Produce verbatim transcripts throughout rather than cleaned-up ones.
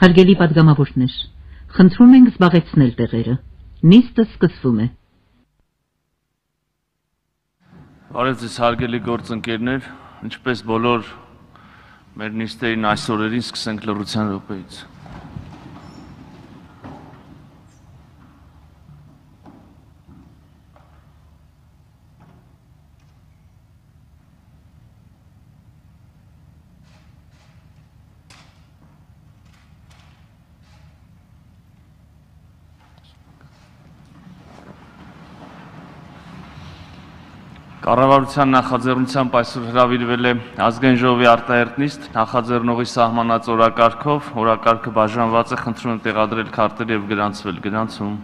Հարգելի պատգամավորներ, խնդրում ենք զբաղեցնել տեղերը։ Նիստը սկսվում է։ Բարև ձեզ հարգելի գործընկերներ, ինչպես բոլոր մեր նիստերին այս օրերին սկսենք լռության րոպեից։ Կառավարության նախաձեռնությամբ այսօր հրավիրվել է ազգային ժողովի արտահերթ նիստ, նախաձեռնողի սահմանած օրակարգով, օրակարգը բաժանված է, խնդրում եմ տեղադրել քարտերը եւ գրանցվել, գրանցում։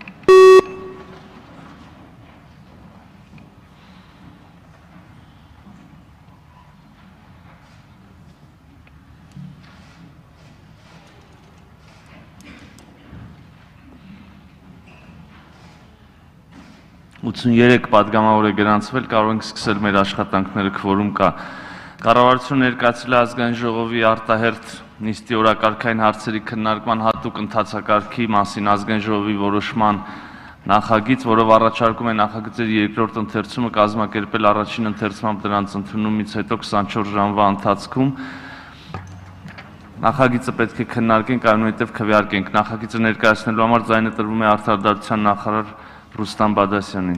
ութսուներեք պատգամավոր է գրանցվել, կարող ենք սկսել մեր աշխատանքները, քվորում կա։ Կառավարությունը ներկայացրել է ազգային ժողովի արտահերթ նիստի օրակարգային հարցերի քննարկման հատուկ ընթացակարգի մասին ազգային ժողովի որոշման նախագիծ, որով առաջարկում է նախագծերի երկրորդ ընթերցումը կազմակերպել առաջին ընթերցմամբ դրանց ընդունումից հետո քսանչորս ժամվա ընթացքում։ Նախագիծը պետք է քննարկենք, այնուհետև քվեարկենք։ Նախագիծը ներկայացնելու համար ձայնը տրվում է Արտադրության նախարար Ռուստամ Բադասյանին։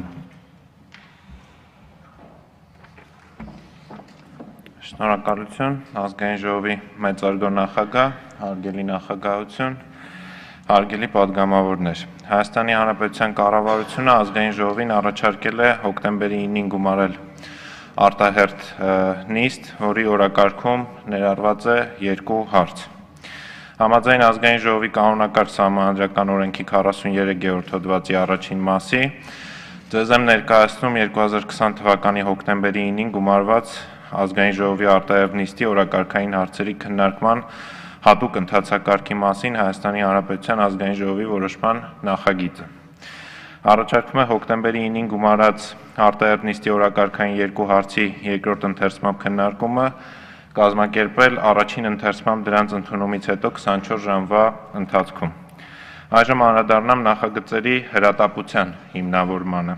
Շնորհակալություն, ազգային ժողովի մեծարգո նախագահ, հարգելի նախագահություն, հարգելի պատգամավորներ։ Հայաստանի Հանրապետության կառավարությունը ազգային ժողովին առաջարկել է հոկտեմբերի ինին գումարել արտահերթ նիստ, որի օրակարգում ներառված է երկու հարց։ Համաձայն ազգային ժողովի կանոնակարգ սահմանադրական օրենքի քառասուններորդ հոդվածի առաջին մասի, ձեզ եմ ներկայացնում երկու հազար քսան թվականի հոկտեմբերի ինին գումարված ազգային ժողովի արտահերթ նիստի օրակարգային հարցերի քննարկման հատուկ ընթացակարգի մասին Հայաստանի Հանրապետության ազգային ժողովի որոշման նախագիծը։ Առաջարկվում է հոկտեմբերի ինին գումարած արտահերթ նիստի օրակարգային երկու հարցի երկրորդ ընթերցմամբ քննարկումը կազմակերպել առաջին ընթերցմամբ դրանց ընդունումից հետո քսանչորս ժամվա ընթացքում։ Այժմ անդրադառնամ նախագծերի հրատապության հիմնավորմանը։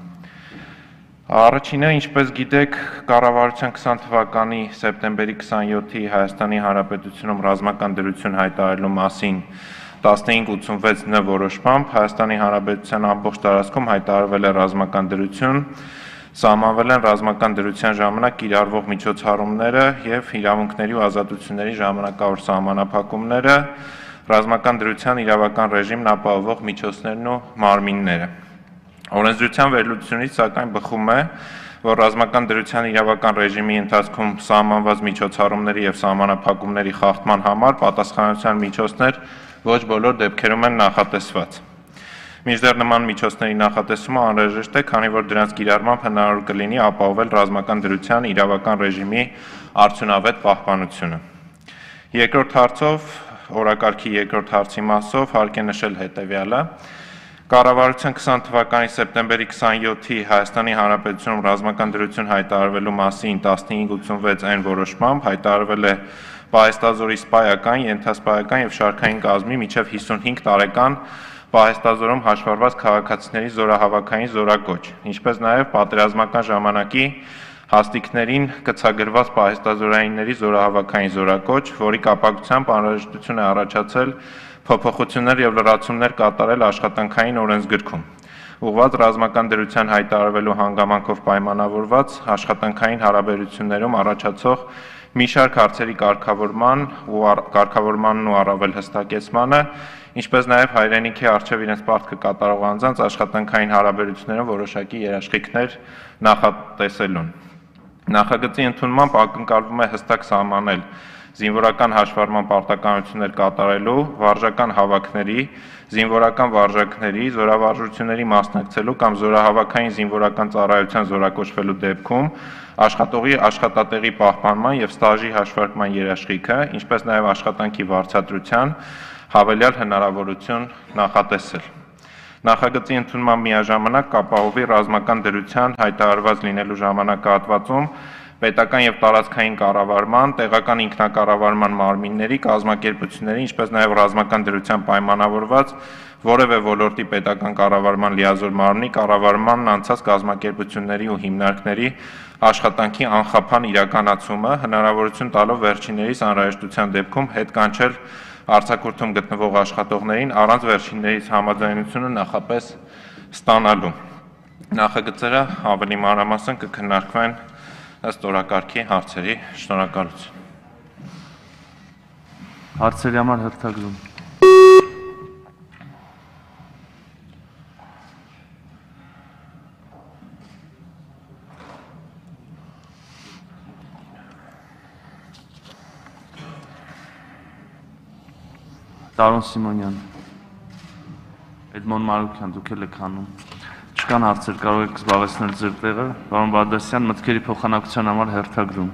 Առաջինը, ինչպես գիտեք, կառավարության քսան թվականի սեպտեմբերի քսանյոթի Հայաստանի Հանրապետությունում ռազմական դրություն հայտարարելու մասին տասնհինգ ութսունվեց Ն որոշմամբ Հայաստանի Հանրապետության ամբողջ տարածքում հայտարարվել է ռազմական դրություն, սահմանվել են ռազմական դրության ժամանակ կիրառվող միջոցառումները և իրավունքների ու ազատությունների ժամանակավոր սահմանափակումները, ռազմական դրության իրավական ռեժիմն ապահովող միջոցներն ու մարմինները։ Օրենսդրության վերլուծությունից սակայն բխում է, որ ռազմական դրության իրավական ռեժիմի ընթացքում սահմանված միջոցառումների և սահմանափակումների խախտման համար պատասխանատվության միջոցներ ոչ բոլոր դեպքերում են նախատեսված։ Մինչդեռ նման միջոցների նախատեսումը անհրաժեշտ է, քանի որ դրանց կիրառմամբ հնարավոր կլինի ապահովել ռազմական դրության իրավական ռեժիմի արդյունավետ պահպանությունը։ Երկրորդ հարցով, օրակարգի երկրորդ հարցի մասով հարկ է նշել հետևյալը. Կառավարության քսան թվականի սեպտեմբերի քսանյոթի Հայաստանի Հանրապետությունում ռազմական դրություն հայտարարվելու մասին տասնհինգ ութսունվեց Ն որոշմամբ հայտարարվել է պահեստազորի սպայական, ենթասպայական և շարքային կազմի մինչև հիսունհինգ տարեկան պահեստազորում հաշվառված քաղաքացիների զորահավաքային զորակոչ, ինչպես նաև պատերազմական ժամանակի հաստիկներին կցագրված պահեստազորայինների զորահավաքային զորակոչ, որի կապակցությամբ անհրաժեշտություն է առաջացել փոփոխություններ և լրացումներ կատարել աշխատանքային օրենսգրքում, ուղղված ռազմական դրության հայտարարվելու հանգամանքով պայմանավորված աշխատանքային հարաբերություններում առաջացող մի շարք հարցերի կարգավորման ու կարգավորմանն ու առավել հստակեցմանը, ինչպես նաև հայրենիքի առջև իրենց պարտքը կատարող անձանց աշխատանքային հարաբերություններում որոշակի երաշխիքներ նախատեսելուն։ Նախագծի ընդունմամբ ակնկալվում է հստակ սահմանել զինվորական հաշվառման պարտականություններ կատարելու, վարժական հավաքների, զինվորական վարժակների, զորավարժությունների մասնակցելու կամ զորահավաքային զինվորական ծառայության զորակոչվելու դեպքում աշխատողի աշխատատեղի պահպանման և ստաժի հաշվարկման երաշխիքը, ինչպես նաև աշխատանքի վարձատրության հավելյալ հնարավորություն նախատեսել։ Նախագծի ընդունման միաժամանակ կապահովի ռազմական դրության հայտարարված լինելու ժամանակահատվածում պետական եւ տարածքային կառավարման, տեղական ինքնակառավարման մարմինների, կազմակերպությունների, ինչպես նաեւ ռազմական դրությամբ պայմանավորված որևէ ոլորտի պետական կառավարման լիազոր մարմնի կառավարմանն անցած կազմակերպությունների ու հիմնարկների աշխատանքի անխափան իրականացումը, հնարավորություն տալով վերջիններիս անհրաժեշտության դեպքում հետ կանչել արձակուրդում գտնվող աշխատողներին առանց վերջիններից համաձայնությունը նախապես ստանալու։ Նախագծերը ավելի մանրամասն կքննարկվեն ըստ օրակարգի հարցերի։ Շնորհակալություն։ Հարցերի համար հերթագրում։ Տարոն Սիմոնյան, Էդմոն Մարուկյան, դուք էլ եք հանում։ Չկան հարցեր, կարող եք զբաղեցնել ձեր տեղը, պարոն Բադասյան, մտքերի փոխանակության համար հերթագրում։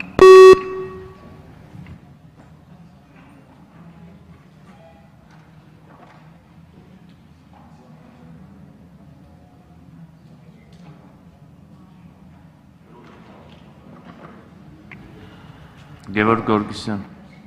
Գևորգ Գորգիսյան։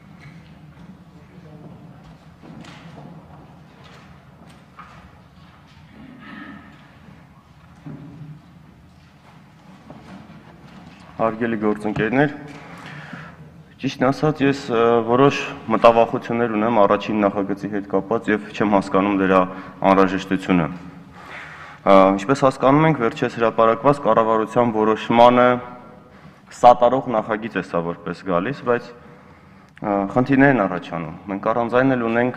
Հարգելի գործընկերներ, ճիշտն ասած, ես որոշ մտավախություններ ունեմ առաջին նախագծի հետ կապված եւ չեմ հասկանում դրա անհրաժեշտությունը։ Ինչպես հասկանում ենք, վերջերս հրապարակված կառավարության որոշմանը սատարող նախագիծ է սա որպես գալիս, բայց խնդիրներ են առաջանում։ Մենք առանձնել ունենք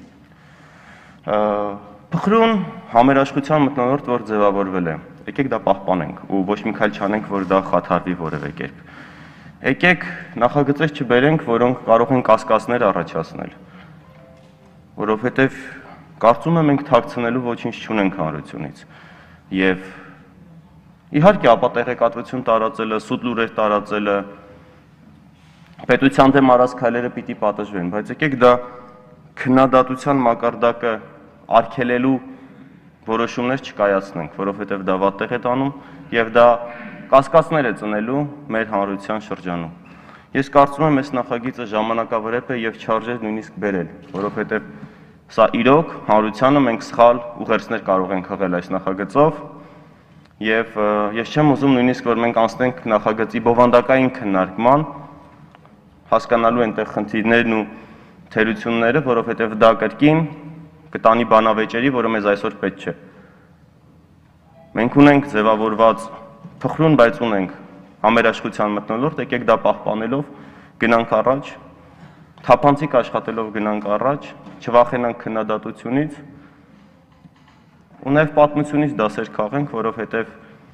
փխրուն համերաշխության մթնոլորտ, որ ձևավորվել է։ Եկեք դա պահպանենք ու ոչ մի քայլ չանենք, որ դա խաթարվի որևէ կերպ։ Եկեք նախագծեր չբերենք, որոնք կարող են կասկածներ առաջացնել, որովհետև կարծում եմ մենք թաքցնելու ոչինչ չունենք հանրությունից։ Եվ իհարկե ապատեղեկատվություն տարածելը, սուտ լուրեր տարածելը, պետության դեմ արած քայլերը պիտի պատժվեն, բայց եկեք դա քննադատության մակարդակը արգելելու որոշումներ չկայացնենք, որովհետև դա վատտեղ է տանում եւ դա կասկածներ է ծնելու մեր հանրության շրջանում։ Ես կարծում եմ, այս նախագիծը ժամանակավրեպ է եւ չարժե նույնիսկ բերել, որովհետև սա իրոք հանրությանը մենք սխալ ուղերձներ կարող ենք հղել այս նախագծով եւ ես չեմ ուզում նույնիսկ որ մենք անցնենք նախագծի բովանդակային քննարկման, հասկանալու այնտեղ խնդիրներն ու թերությունները, որովհետև դա կրկին կտանի բանավեճերի, որը մեզ այսօր պետք չէ։ Մենք ունենք ձևավորված փխրուն, բայց ունենք համերաշխության մթնոլորտ, եկեք դա պահպանելով գնանք առաջ, թափանցիկ աշխատելով գնանք առաջ, չվախենանք քննադատությունից ու նաև պատմությունից դասեր քաղենք, որովհետև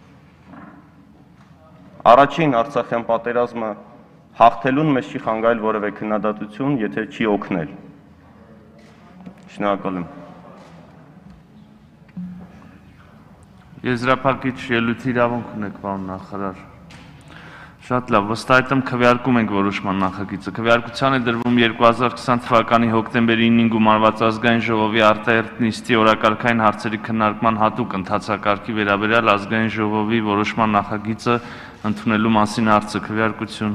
առաջին Արցախյան պատերազմը հաղթելուն մեզ չի խանգարել որևէ քննադատություն, եթե չի օգնել։ Շնորհակալ եմ։ Եզրափակիչ ելույթի իրավունք ունեք, պարոն նախարար։ Շատ լավ, վստահ եմ քվեարկում ենք որոշման նախագիծը։ Քվեարկության է դրվում երկու հազար քսան թվականի հոկտեմբերի ինին գումարված ազգային ժողովի արտահերթ նիստի օրակարգային հարցերի քննարկման հատուկ ընթացակարգի վերաբերյալ ազգային ժողովի որոշման նախագիծը ընդունելու մասին հարցը քվեարկություն։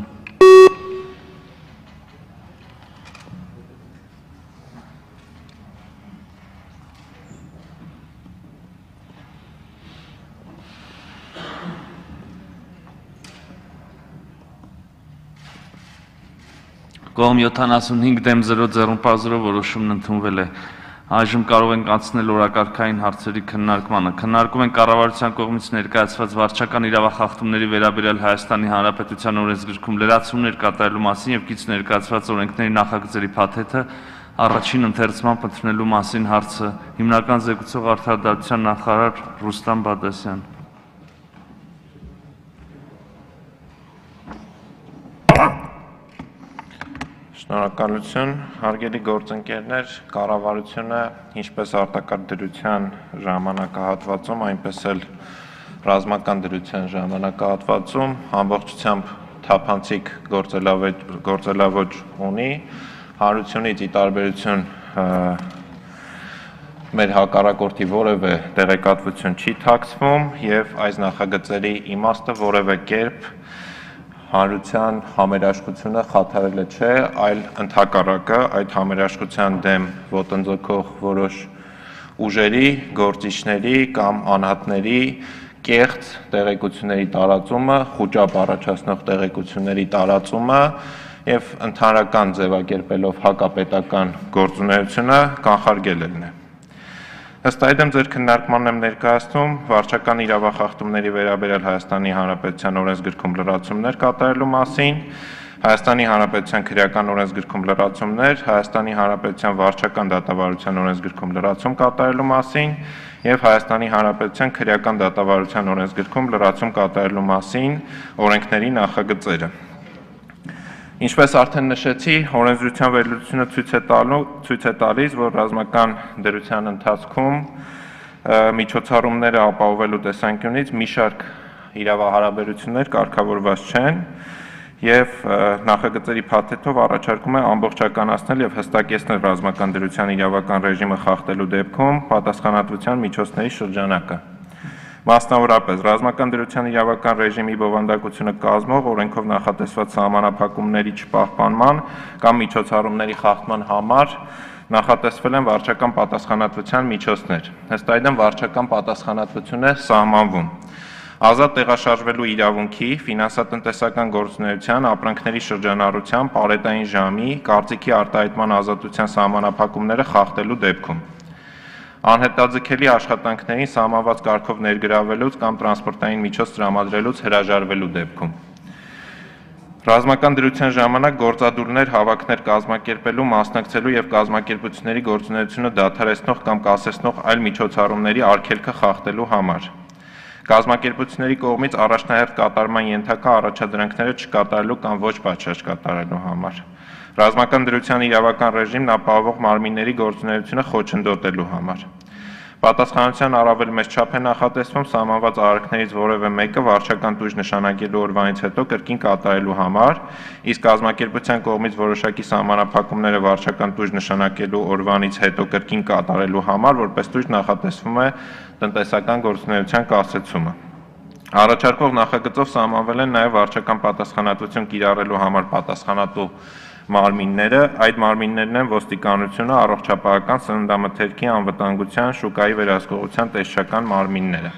Կողմ յոթանասունհինգ դեմ զրո ձեռնպազրով որոշումն ընդունվել է։ Այժմ կարող ենք անցնել օրակարգային հարցերի քննարկմանը։ Քննարկում են կառավարության կողմից ներկայացված վարչական իրավախախտումների վերաբերյալ Հայաստանի Հանրապետության օրենսգրքում լրացումներ կատարելու մասին եւ կից ներկայացված օրենքների նախագծերի փաթեթը առաջին ընթերցման ընդունելու մասին հարցը։ Հիմնական զեկուցող արդարադատության նախարար Ռուստամ Բադասյան։ Շնորհակալություն, հարգելի գործընկերներ, կառավարությունը ինչպես արտակարգ դրության ժամանակահատվածում, այնպես էլ ռազմական դրության ժամանակահատվածում ամբողջությամբ թափանցիկ գործելավոճ ունի, հանրությունից ի տարբերություն մեր հակառակորդի որևէ տեղեկատվություն չի թաքցվում եւ այս նախագծերի իմաստը որևէ կերպ հանրության համերաշխությունը խաթարելը չէ, այլ ընդհակառակը այդ համերաշխության դեմ ոտնձգող որոշ ուժերի, գործիչների կամ անհատների կեղծ տեղեկությունների տարածումը, խուճապ առաջացնող տեղեկությունների տարածումը եւ ընդհանրական ձևակերպելով հակապետական գործունեությունը կանխարգելելն է։ Ըստ այդմ ձեր քննարկմանն եմ ներկայացնում վարչական իրավախախտումների վերաբերյալ Հայաստանի Հանրապետության օրենսգրքում լրացումներ կատարելու մասին, Հայաստանի Հանրապետության քրեական օրենսգրքում լրացումներ, Հայաստանի Հանրապետության վարչական դատավարության օրենսգրքում լրացում կատարելու մասին եւ Հայաստանի Հանրապետության քրեական դատավարության օրենսգրքում լրացում կատարելու մասին օրենքների նախագծերը։ Ինչպես արդեն նշեցի, օրենսդրության վերլուծությունը ցույց է տալու, ցույց է տալիս, որ ռազմական դրության ընթացքում միջոցառումները ապահովելու տեսանկյունից մի շարք իրավահարաբերություններ կարգավորված չեն եւ նախագծերի փաթեթով առաջարկում է ամբողջականացնել եւ հստակեցնել ռազմական դրության իրավական ռեժիմը խախտելու դեպքում պատասխանատվության միջոցների շրջանակը։ Մասնավորապես, ռազմական դրության իրավական ռեժիմի բովանդակությունը կազմող օրենքով նախատեսված սահմանափակումների չպահպանման կամ միջոցառումների խախտման համար նախատեսվել են վարչական պատասխանատվության միջոցներ։ Ըստ այդմ վարչական պատասխանատվություն է սահմանվում ազատ տեղաշարժվելու իրավունքի, ֆինանսատնտեսական գործունեության, ապրանքների շրջանառության, պարետային ժամի, կարծիքի արտահայտման ազատության սահմանափակումները խախտելու դեպքում։ Անհետաձգելի աշխատանքներին սահմանված կարգով ներգրավելուց կամ տրանսպորտային միջոց տրամադրելուց հրաժարվելու դեպքում։ Ռազմական դրության ժամանակ գործադուլներ հավաքներ կազմակերպելու, մասնակցելու եւ կազմակերպությունների գործունեությունը դադարեցնող կամ կասեցնող այլ միջոցառումների արգելքը խախտելու համար։ Կազմակերպությունների կողմից առաջնահերթ կատարման ենթակա առաջադրանքները չկատարելու կամ ոչ պատշաճ կատարելու համար։ Ռազմական դրության իրավական ռեժիմն ապահովող մարմինների գործունեությունը խոչընդոտելու համար։ Պատասխանատվության առավել մեծ չափ է նախատեսվում սահմանված արարքներից որևէ մեկը վարչական տույժ նշանակելու օրվանից հետո կրկին կատարելու համար, իսկ կազմակերպության կողմից որոշակի սահմանափակումները վարչական տույժ նշանակելու օրվանից հետո կրկին կատարելու համար, որպես տույժ նախատեսվում է տնտեսական գործունեության կասեցումը։ Առաջարկող նախագծով սահմանվել են նաև վարչական պատասխանատվություն կիրառելու համար պատասխանատու մարմինները, այդ մարմիններն են ոստիկանությունը, առողջապահական, սննդամթերքի, անվտանգության, շուկայի վերահսկողության տեսչական մարմինները։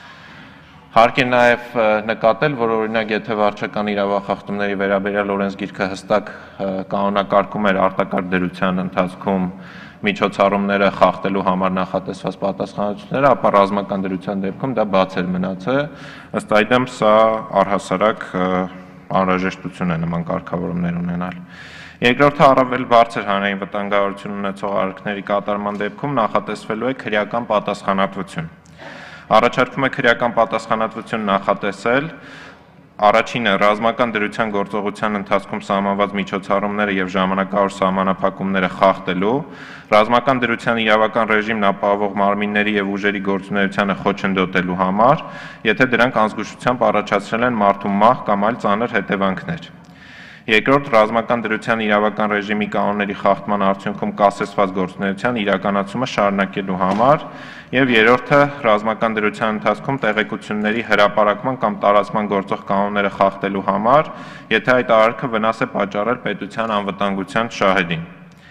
Հարկ է նաև նկատել, որ օրինակ եթե վարչական իրավախախտումների վերաբերյալ օրենսգիրքը հստակ կանոնակարգում էր արտակարգ դրության ընթացքում միջոցառումները խախտելու համար նախատեսված պատասխանատվությունները, ապա ռազմական դրության դեպքում դա բաց էր մնացել, ըստ այդմ սա առհասարակ անհրաժեշտություն է նման կարգավորումներ ունենալ։ Երկրորդը առավել բարձր հանրային վտանգավորություն ունեցող արարքների կատարման դեպքում նախատեսվելու է քրեական պատասխանատվություն։ Առաջարկվում է քրեական պատասխանատվություն նախատեսել առաջինը ռազմական դրության գործողության ընթացքում սահմանված միջոցառումները եւ ժամանակավոր սահմանափակումները խախտելու, ռազմական դրության իրավական ռեժիմն ապահովող մարմինների եւ ուժերի գործունեությանը խոչընդոտելու համար, եթե դրանք անզգուշությամբ առաջացրել են մարդու մահ կամ այլ ծանր հետևանքներ։ Երկրորդ ռազմական դրության իրավական ռեժիմի կանոնների խախտման արդյունքում կասեցված գործունեության իրականացումը շարունակելու համար եւ երրորդը ռազմական դրության ընթացքում տեղեկությունների հրապարակման կամ տարածման գործող կանոնները խախտելու համար, եթե այդ արարքը վնաս է պատճառել պետության անվտանգության շահերին։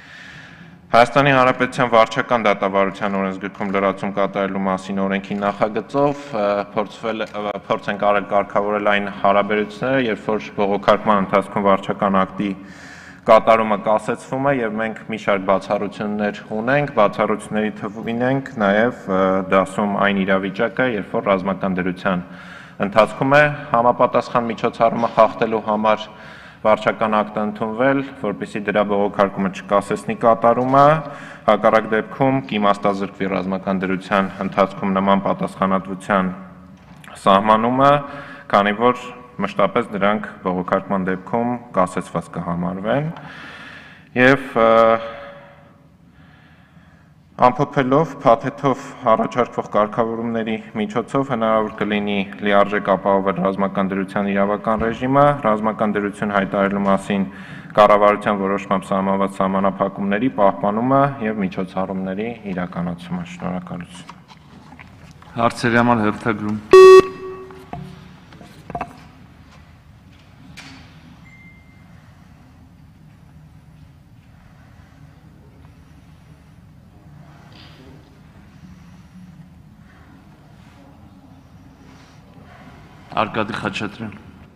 Հայաստանի Հանրապետության վարչական դատավարության օրենսգրքում լրացում կատարելու մասին օրենքի նախագծով փորձվել փորձ են կարել կարգավորել այն հարաբերությունները, երբ որ բողոքարկման ընթացքում վարչական ակտի կատարումը կասեցվում է եւ մենք մի շարք բացառություններ ունենք, բացառությունների թվին ենք նաեւ դասում այն իրավիճակը, երբ որ ռազմական դրության ընթացքում է համապատասխան միջոցառումը խախտելու համար վարչական ակտ ընդունվել, որպեսզի դրա բողոքարկումը չկասեցնի կատարումը, հակառակ դեպքում կիմաստազրկվի ռազմական դրության ընթացքում նման պատասխանատվության սահմանումը, քանի որ մշտապես դրանք բողոքարկման դեպքում կասեցված կհամարվեն եւ ամփոփելով փաթեթով առաջարկվող կարգավորումների միջոցով հնարավոր կլինի լիարժեք ապահովել ռազմական դրության իրավական ռեժիմը, ռազմական դրություն հայտարարելու մասին կառավարության որոշմամբ սահմանված սահմանափակումների պահպանումը եւ միջոցառումների իրականացումը։ Շնորհակալություն։ Հարցերի համար հերթագրում։ Արկադի Խաչատրյան։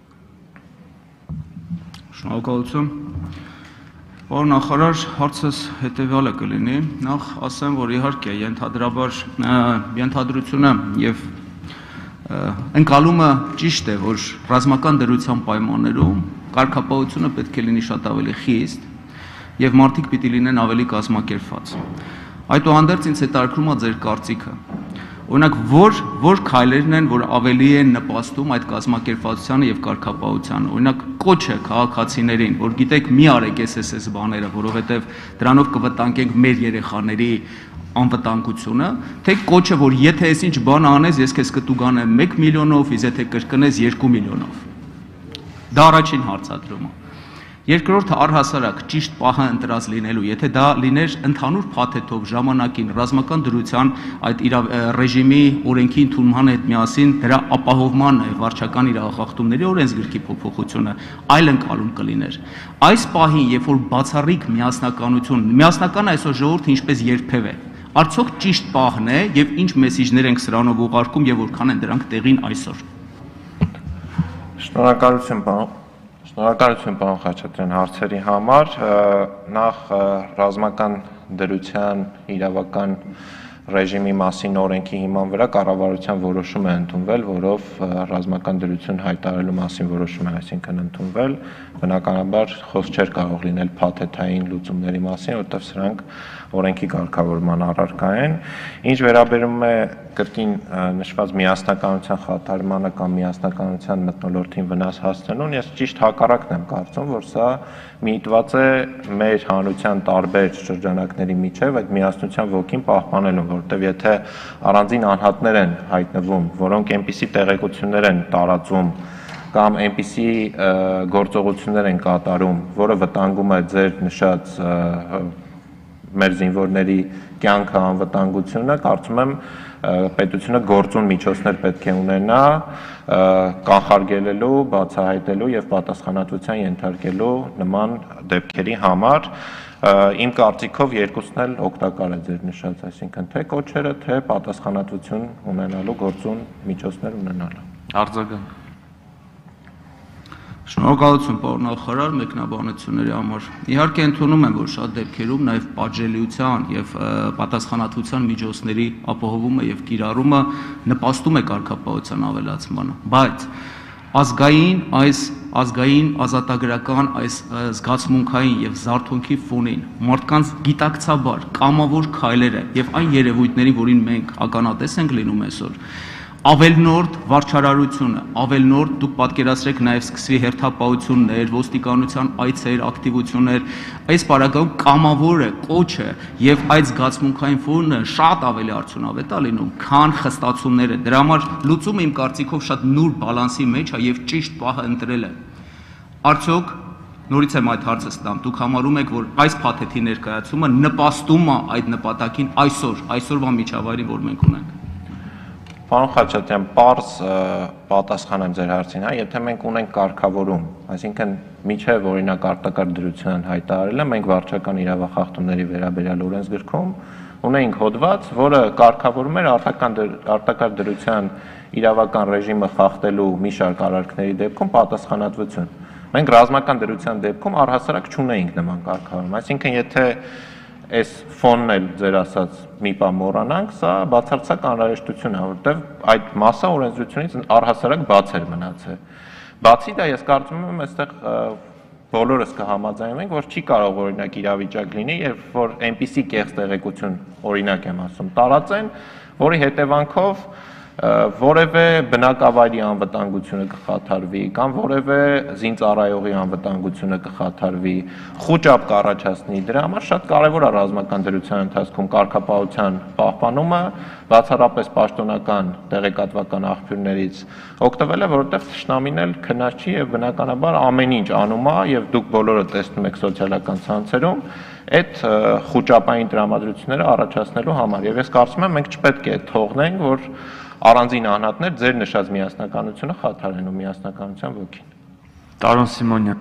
Շնորհակալություն։ Պարոն նախարար, հարցս հետևյալը կլինի։ Նախ ասեմ, որ իհարկե ենթադրաբար ենթադրությունը եւ ընկալումը ճիշտ է, որ ռազմական դրության պայմաններում կարգապահությունը պետք է լինի շատ ավելի խիստ եւ մարդիկ պիտի լինեն ավելի կազմակերպված։ Այդուհանդերձ ինձ հետաքրքրում է ձեր կարծիքը։ Օրինակ, որ որ քայլերն են, որ ավելի են նպաստում այդ կազմակերպվածությանը եւ կարգապահությանը։ Օրինակ, կոչը քաղաքացիներին, որ գիտեք, մի արեք էս էս բաները, որովհետեւ դրանով կվտանգենք մեր երեխաների անվտանգությունը, թե կոչը, որ եթե ես ինչ բան անես, ես քեզ կտուգանեմ մեկ միլիոնով, իսկ եթե կրկնես երկու միլիոնով։ Դա առաջին հարցադրումը։ Երկրորդը առհասարակ ճիշտ պահը ընտրած լինելու, եթե դա լիներ ընդհանուր փաթեթով ժամանակին ռազմական դրության այդ ռեժիմի օրենքի ընդունման հետ միասին դրա ապահովման վարչական իրավախախտումների օրենսգրքի փոփոխությունը այլ ընկալում կլիներ։ Այս պահին, երբ որ բացառիկ միասնականություն, միասնական այսօր ժողովուրդը ինչպես երբևէ, արդյոք ճիշտ պահն է եւ ինչ մեսիջներ ենք սրանով ուղարկում եւ որքան են դրանք տեղին այսօր։ Շնորհակալություն, պարոն Շնորհակալություն պարոն Խաչատրյան հարցերի համար, նախ ռազմական դրության իրավական ռեժիմի մասին օրենքի հիման վրա կառավարության որոշում է ընդունվել, որով ռազմական դրություն հայտարարելու մասին որոշում է, այսինքն ընդունվել, բնականաբար խոսք չէր կարող լինել փաթեթային լուծումների մասին, որտեղ սրանք օրենքի կարգավորման առարկա են։ Ինչ վերաբերում է կրկին նշված միասնականության խաթարմանը կամ միասնականության մթնոլորտին վնաս հասցնելուն, ես ճիշտ հակառակն եմ կարծում, որ սա միտված է մեր հանրության տարբեր շրջանակների միջև այդ միասնության ոգին պահպանելուն, որովհետև եթե առանձին անհատներ են հայտնվում, որոնք այնպիսի տեղեկություններ են տարածում կամ այնպիսի գործողություններ են կատարում, որը վտանգում է ձեր նշած մեր զինվորների կյանքը, անվտանգությունը, կարծում եմ պետությունը գործուն միջոցներ պետք է ունենա կանխարգելելու, բացահայտելու եւ պատասխանատվության ենթարկելու նման դեպքերի համար։ Իմ կարծիքով երկուսն էլ օգտակար է ձեր նշած, այսինքն թե կոչերը, թե պատասխանատվություն ունենալու գործուն միջոցներ ունենալու։ Արձագանք։ Շնորհակալություն պարոն նախարար մեկնաբանությունների համար։ Իհարկե ընդունում եմ, որ շատ դեպքերում նաև պատժելիության եւ պատասխանատվության միջոցների ապահովումը եւ կիրառումը նպաստում է կարգապահության ավելացմանը, բայց ազգային այս ազգային ազատագրական այս զգացմունքային եւ զարթոնքի ֆոնին մարդկանց գիտակցաբար կամավոր քայլերը եւ այն երևույթների, որին մենք ականատես ենք լինում այսօր, ավելնորդ վարչարարությունը, ավելնորդ դուք պատկերացրեք նաև սկսվի հերթապահություններ, ոստիկանության այցեր, ակտիվություններ, այս պարագայում կամավորը, կոչը եւ այդ զգացմունքային ֆոնը շատ ավելի արդյունավետ է լինում, քան խստացումները։ Դրա համար լուծումը իմ կարծիքով շատ նուրբ բալանսի մեջ է եւ ճիշտ պահը ընտրել է։ Արդյոք նորից եմ այդ հարցը ստամ, դուք համարում եք, որ այս փաթեթի ներկայացումը նպաստում է այդ նպատակին այսօր, այսօրվա միջավայրին, որ մենք ունենք։ Պարոն Խաչատրյան, պարզ պատասխանեմ ձեր հարցին, հա, եթե մենք ունենք կարգավորում, այսինքն միջև օրինակ արտակարգ դրության հայտարարելը, մենք վարչական իրավախախտումների վերաբերյալ օրենսգրքում ունեինք հոդված, որը կարգավորում էր արտակարգ դրության իրավական ռեժիմը խախտելու մի շարք արարքների դեպքում պատասխանատվություն։ Մենք ռազմական դրության դեպքում առհասարակ չունեինք նման կարգավորում, այսինքն եթե այս ֆոնն էլ ձեր ասած մի բան մոռանանք, սա բացարձակ անհրաժեշտություն է, որտեղ այդ մասը օրենսդրությունից առհասարակ բաց էր մնացել։ Բացի դա ես կարծում եմ, այստեղ բոլորս կհամաձայնենք, որ չի կարող օրինակ իրավիճակ լինի, երբ որ այնպիսի կեղծ տեղեկություն, օրինակ եմ ասում, տարածեն, որի հետևանքով որևէ բնակավայրի անվտանգությունը կխաթարվի կամ որևէ զինծառայողի անվտանգությունը կխաթարվի, խոճապ կառաջացնի։ Դրա համար շատ կարևոր է ռազմական դրության ընթացքում կարգապահության պահպանումը, բացառապես պաշտոնական տեղեկատվական աղբյուրներից օգտվելը, որովհետև թշնամին էլ քնած չի եւ բնականաբար ամեն ինչ անում է եւ դուք բոլորը տեսնում եք սոցիալական ցանցերում այդ խոճապային տրամադրությունները առաջացնելու համար։ Եվ ես կարծում եմ մենք չպետք է թողնենք, որ առանձին անհատներ ձեր նշած միասնականությունը խաթարեն ու միասնականության ոգին։ Տարոն Սիմոնյան։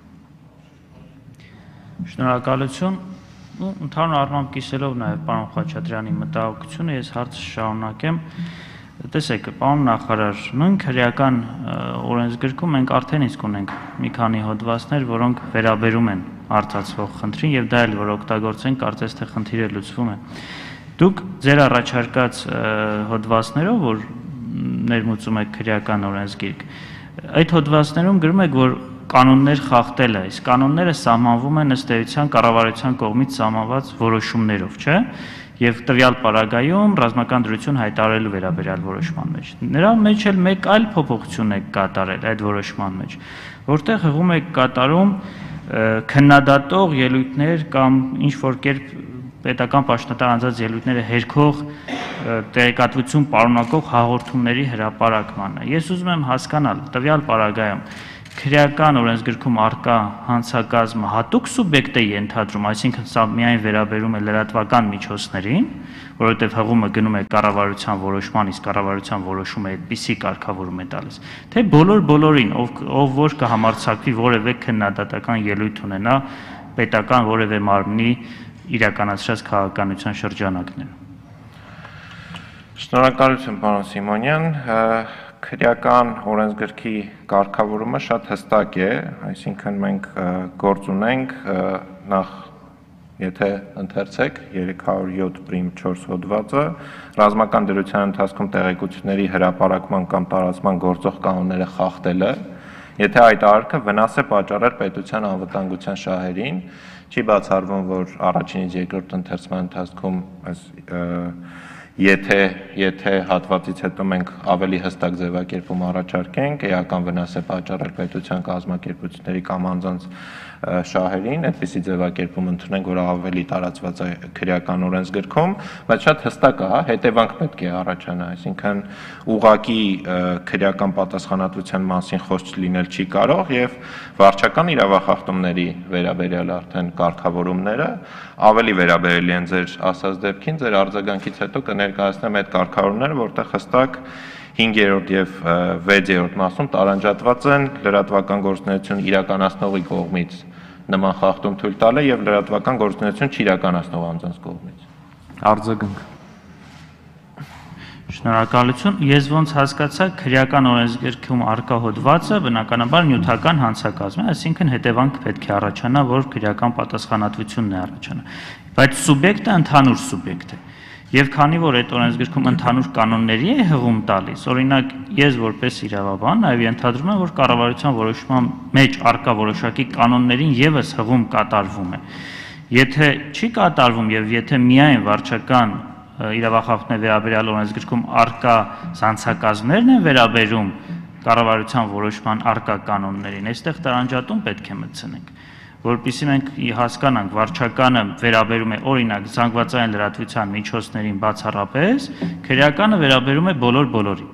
Շնորհակալություն։ Ու ընդհանուր առմամբ կիսելով նաև պարոն Խաչատրյանի մտահոգությունը, ես հարցը շարունակեմ։ Տեսեք, պարոն նախարար, նույն քրեական օրենսգրքում մենք արդեն իսկ ունենք մի քանի հոդվածներ, որոնք վերաբերում են արդարացվող խնդրին եւ դա էլ որ օգտագործեն, կարծես թե խնդիրը լուծվում է։ Դուք ձեր առաջարկած հոդվածներով, որ ներմուծում եք քրեական օրենսգիրք, այդ հոդվածներում գրում եք, որ կանոններ խախտելը, իսկ կանոնները սահմանվում են ըստ էության կառավարության կողմից սահմանված որոշումներով, չէ՞։ Եվ տվյալ պարագայում ռազմական դրություն հայտարարելու վերաբերյալ որոշման մեջ։ Նրա մեջ էլ մեկ այլ փոփոխություն է կատարել այդ որոշման մեջ, որտեղ հղում է կատարում քննադատող ելույթներ կամ ինչ-որ կերպ պետական պաշտոնատար անձած ելույթները հերքող տեղեկատվություն պարունակող հաղորդումների հրապարակմանը։ Ես ուզում եմ հասկանալ տվյալ պարագայում քրեական օրենսգրքում արկա հանցակազմը հատուկ սուբյեկտ է ենթադրում, այսինքն սա միայն վերաբերում է լրատվական միջոցներին, որովհետև հղումը գնում է կառավարության որոշման, իսկ կառավարության որոշումը այդպիսի կարգավորում է տալիս, թե բոլոր բոլորին, ով ով որ կհամարձակվի որևէ քննադատական ելույթ ունենա պետական որևէ մարմնի իրականացրած քաղաքականության շրջանակներում։ Շնորհակալություն, պարոն Սիմոնյան։ Քրեական օրենսգրքի կարգավորումը շատ հստակ է, այսինքն մենք գործ ունենք նախ եթե ընթերցեք երեք հարյուր յոթ պրիմ չորս հոդվածը, ռազմական դրության ընթացքում տեղեկությունների հրապարակման կամ տարածման գործող կանոնները խախտելը, եթե այդ արարքը վնաս է պատճառել պետության անվտանգության շահերին, չի բացառվում, որ առաջինից երկրորդ ընթերցման ընթացքում այս Եթե եթե հատվածից հետո մենք ավելի հստակ ձևակերպում առաջարկենք, էական վնաս է պատճառել պետության կազմակերպությունների կամ անձանց շահերին, այդպիսի ձևակերպում ընդունենք, որ ավելի տարածված է քրեական օրենսգրքում, բայց շատ հստակ է, հետևանք պետք է առաջանա, այսինքն ուղղակի քրեական պատասխանատվության մասին խոսք լինել չի կարող եւ վարչական իրավախախտումների վերաբերյալ արդեն կարգավորումները ավելի վերաբերելի են ձեր ասած դեպքին, ձեր արձագանքից հետո կներկայացնեմ այդ կարգավորումները, որտեղ հստակ հինգերորդ եւ վեցերորդ մասում տարանջատված են լրատվական գործունեություն իրականացնողի կողմից նման խախտում թույլ տալը եւ լրատվական գործունեություն չիրականացնող անձանց կողմից։ Արձագանք։ Շնորհակալություն։ Ես ոնց հասկացա, քրեական օրենսգրքում արկա հոդվածը բնականաբար նյութական հանցակազմ է, այսինքն հետևանք պետք է առաջանա, որ քրեական պատասխանատվությունն է առաջանա։ Բայց սուբյեկտը ընդհանուր սուբյեկտ է։ Եվ քանի որ այդ օրենսգրքում ընդհանուր կանոնների է հղում տալիս, օրինակ ես որպես իրավաբան նաև ենթադրում եմ, որ կառավարության որոշման մեջ արկա որոշակի կանոններին եւս հղում կատարվում է։ Եթե չի կատարվում եւ եթե միայն վարչական իրավախախտումների վերաբերյալ օրենսգրքում արկա հանցակազմներն են վերաբերում կառավարության որոշման արկա կանոններին, այստեղ տարանջատում պետք է մտցնենք, որպեսզի մենք հասկանանք վարչականը վերաբերում է օրինակ զանգվածային լրատվության միջոցներին բացառապես, քրեականը վերաբերում է բոլոր բոլորին։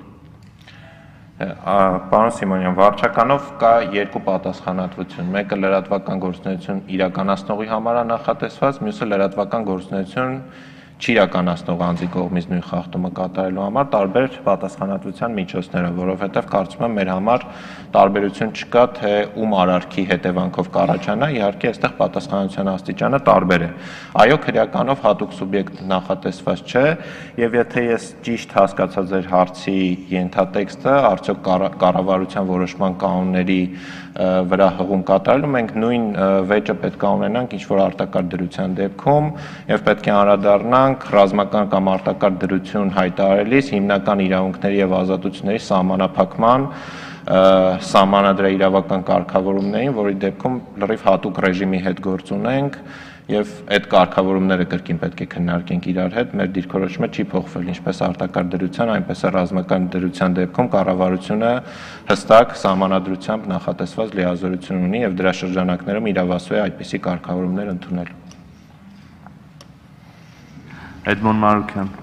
Պարոն Սիմոնյան, վարչականով կա երկու պատասխանատվություն, մեկը լրատվական գործունեություն իրականացնողի համար է նախատեսված, մյուսը լրատվական գործունեություն չիրականացնող անձի կողմից նույն խախտումը կատարելու համար տարբեր պատասխանատվության միջոցներով, որովհետև կարծում եմ մեր համար տարբերություն չկա, թե ում արարքի հետևանքով կառաջանա, իհարկե այստեղ պատասխանատվության աստիճանը տարբեր է։ Այո, քրեականով հատուկ սուբյեկտ նախատեսված չէ, եւ եթե ես ճիշտ հասկացա ձեր հարցի ենթատեքստը, արդյոք կառավարության որոշման կանոնների վրա հղում կատարելու, մենք նույն վեճը պետք է ունենանք ինչ-որ արտակարգ դրության դեպքում եւ պետք է անդրադառնանք ռազմական կամ արտակարգ դրություն հայտարարելիս հիմնական իրավունքների եւ ազատությունների սահմանափակման սահմանադրաիրավական կարգավորումներին, որի դեպքում լրիվ հատուկ ռեժիմի հետ գործ ունենք եւ այդ կարգավորումները կրկին պետք է քննարկենք իրար հետ, մեր դիրքորոշումը չի փոխվել, ինչպես արտակարգ դրության, այնպես էլ ռազմական դրության դեպքում կառավարությունը հստակ սահմանադրությամբ նախատեսված լիազորություն ունի եւ դրա շրջանակներում իրավասու է այդպիսի կարգավորումներ ընդունել։ Էդմոն Մարուկյան։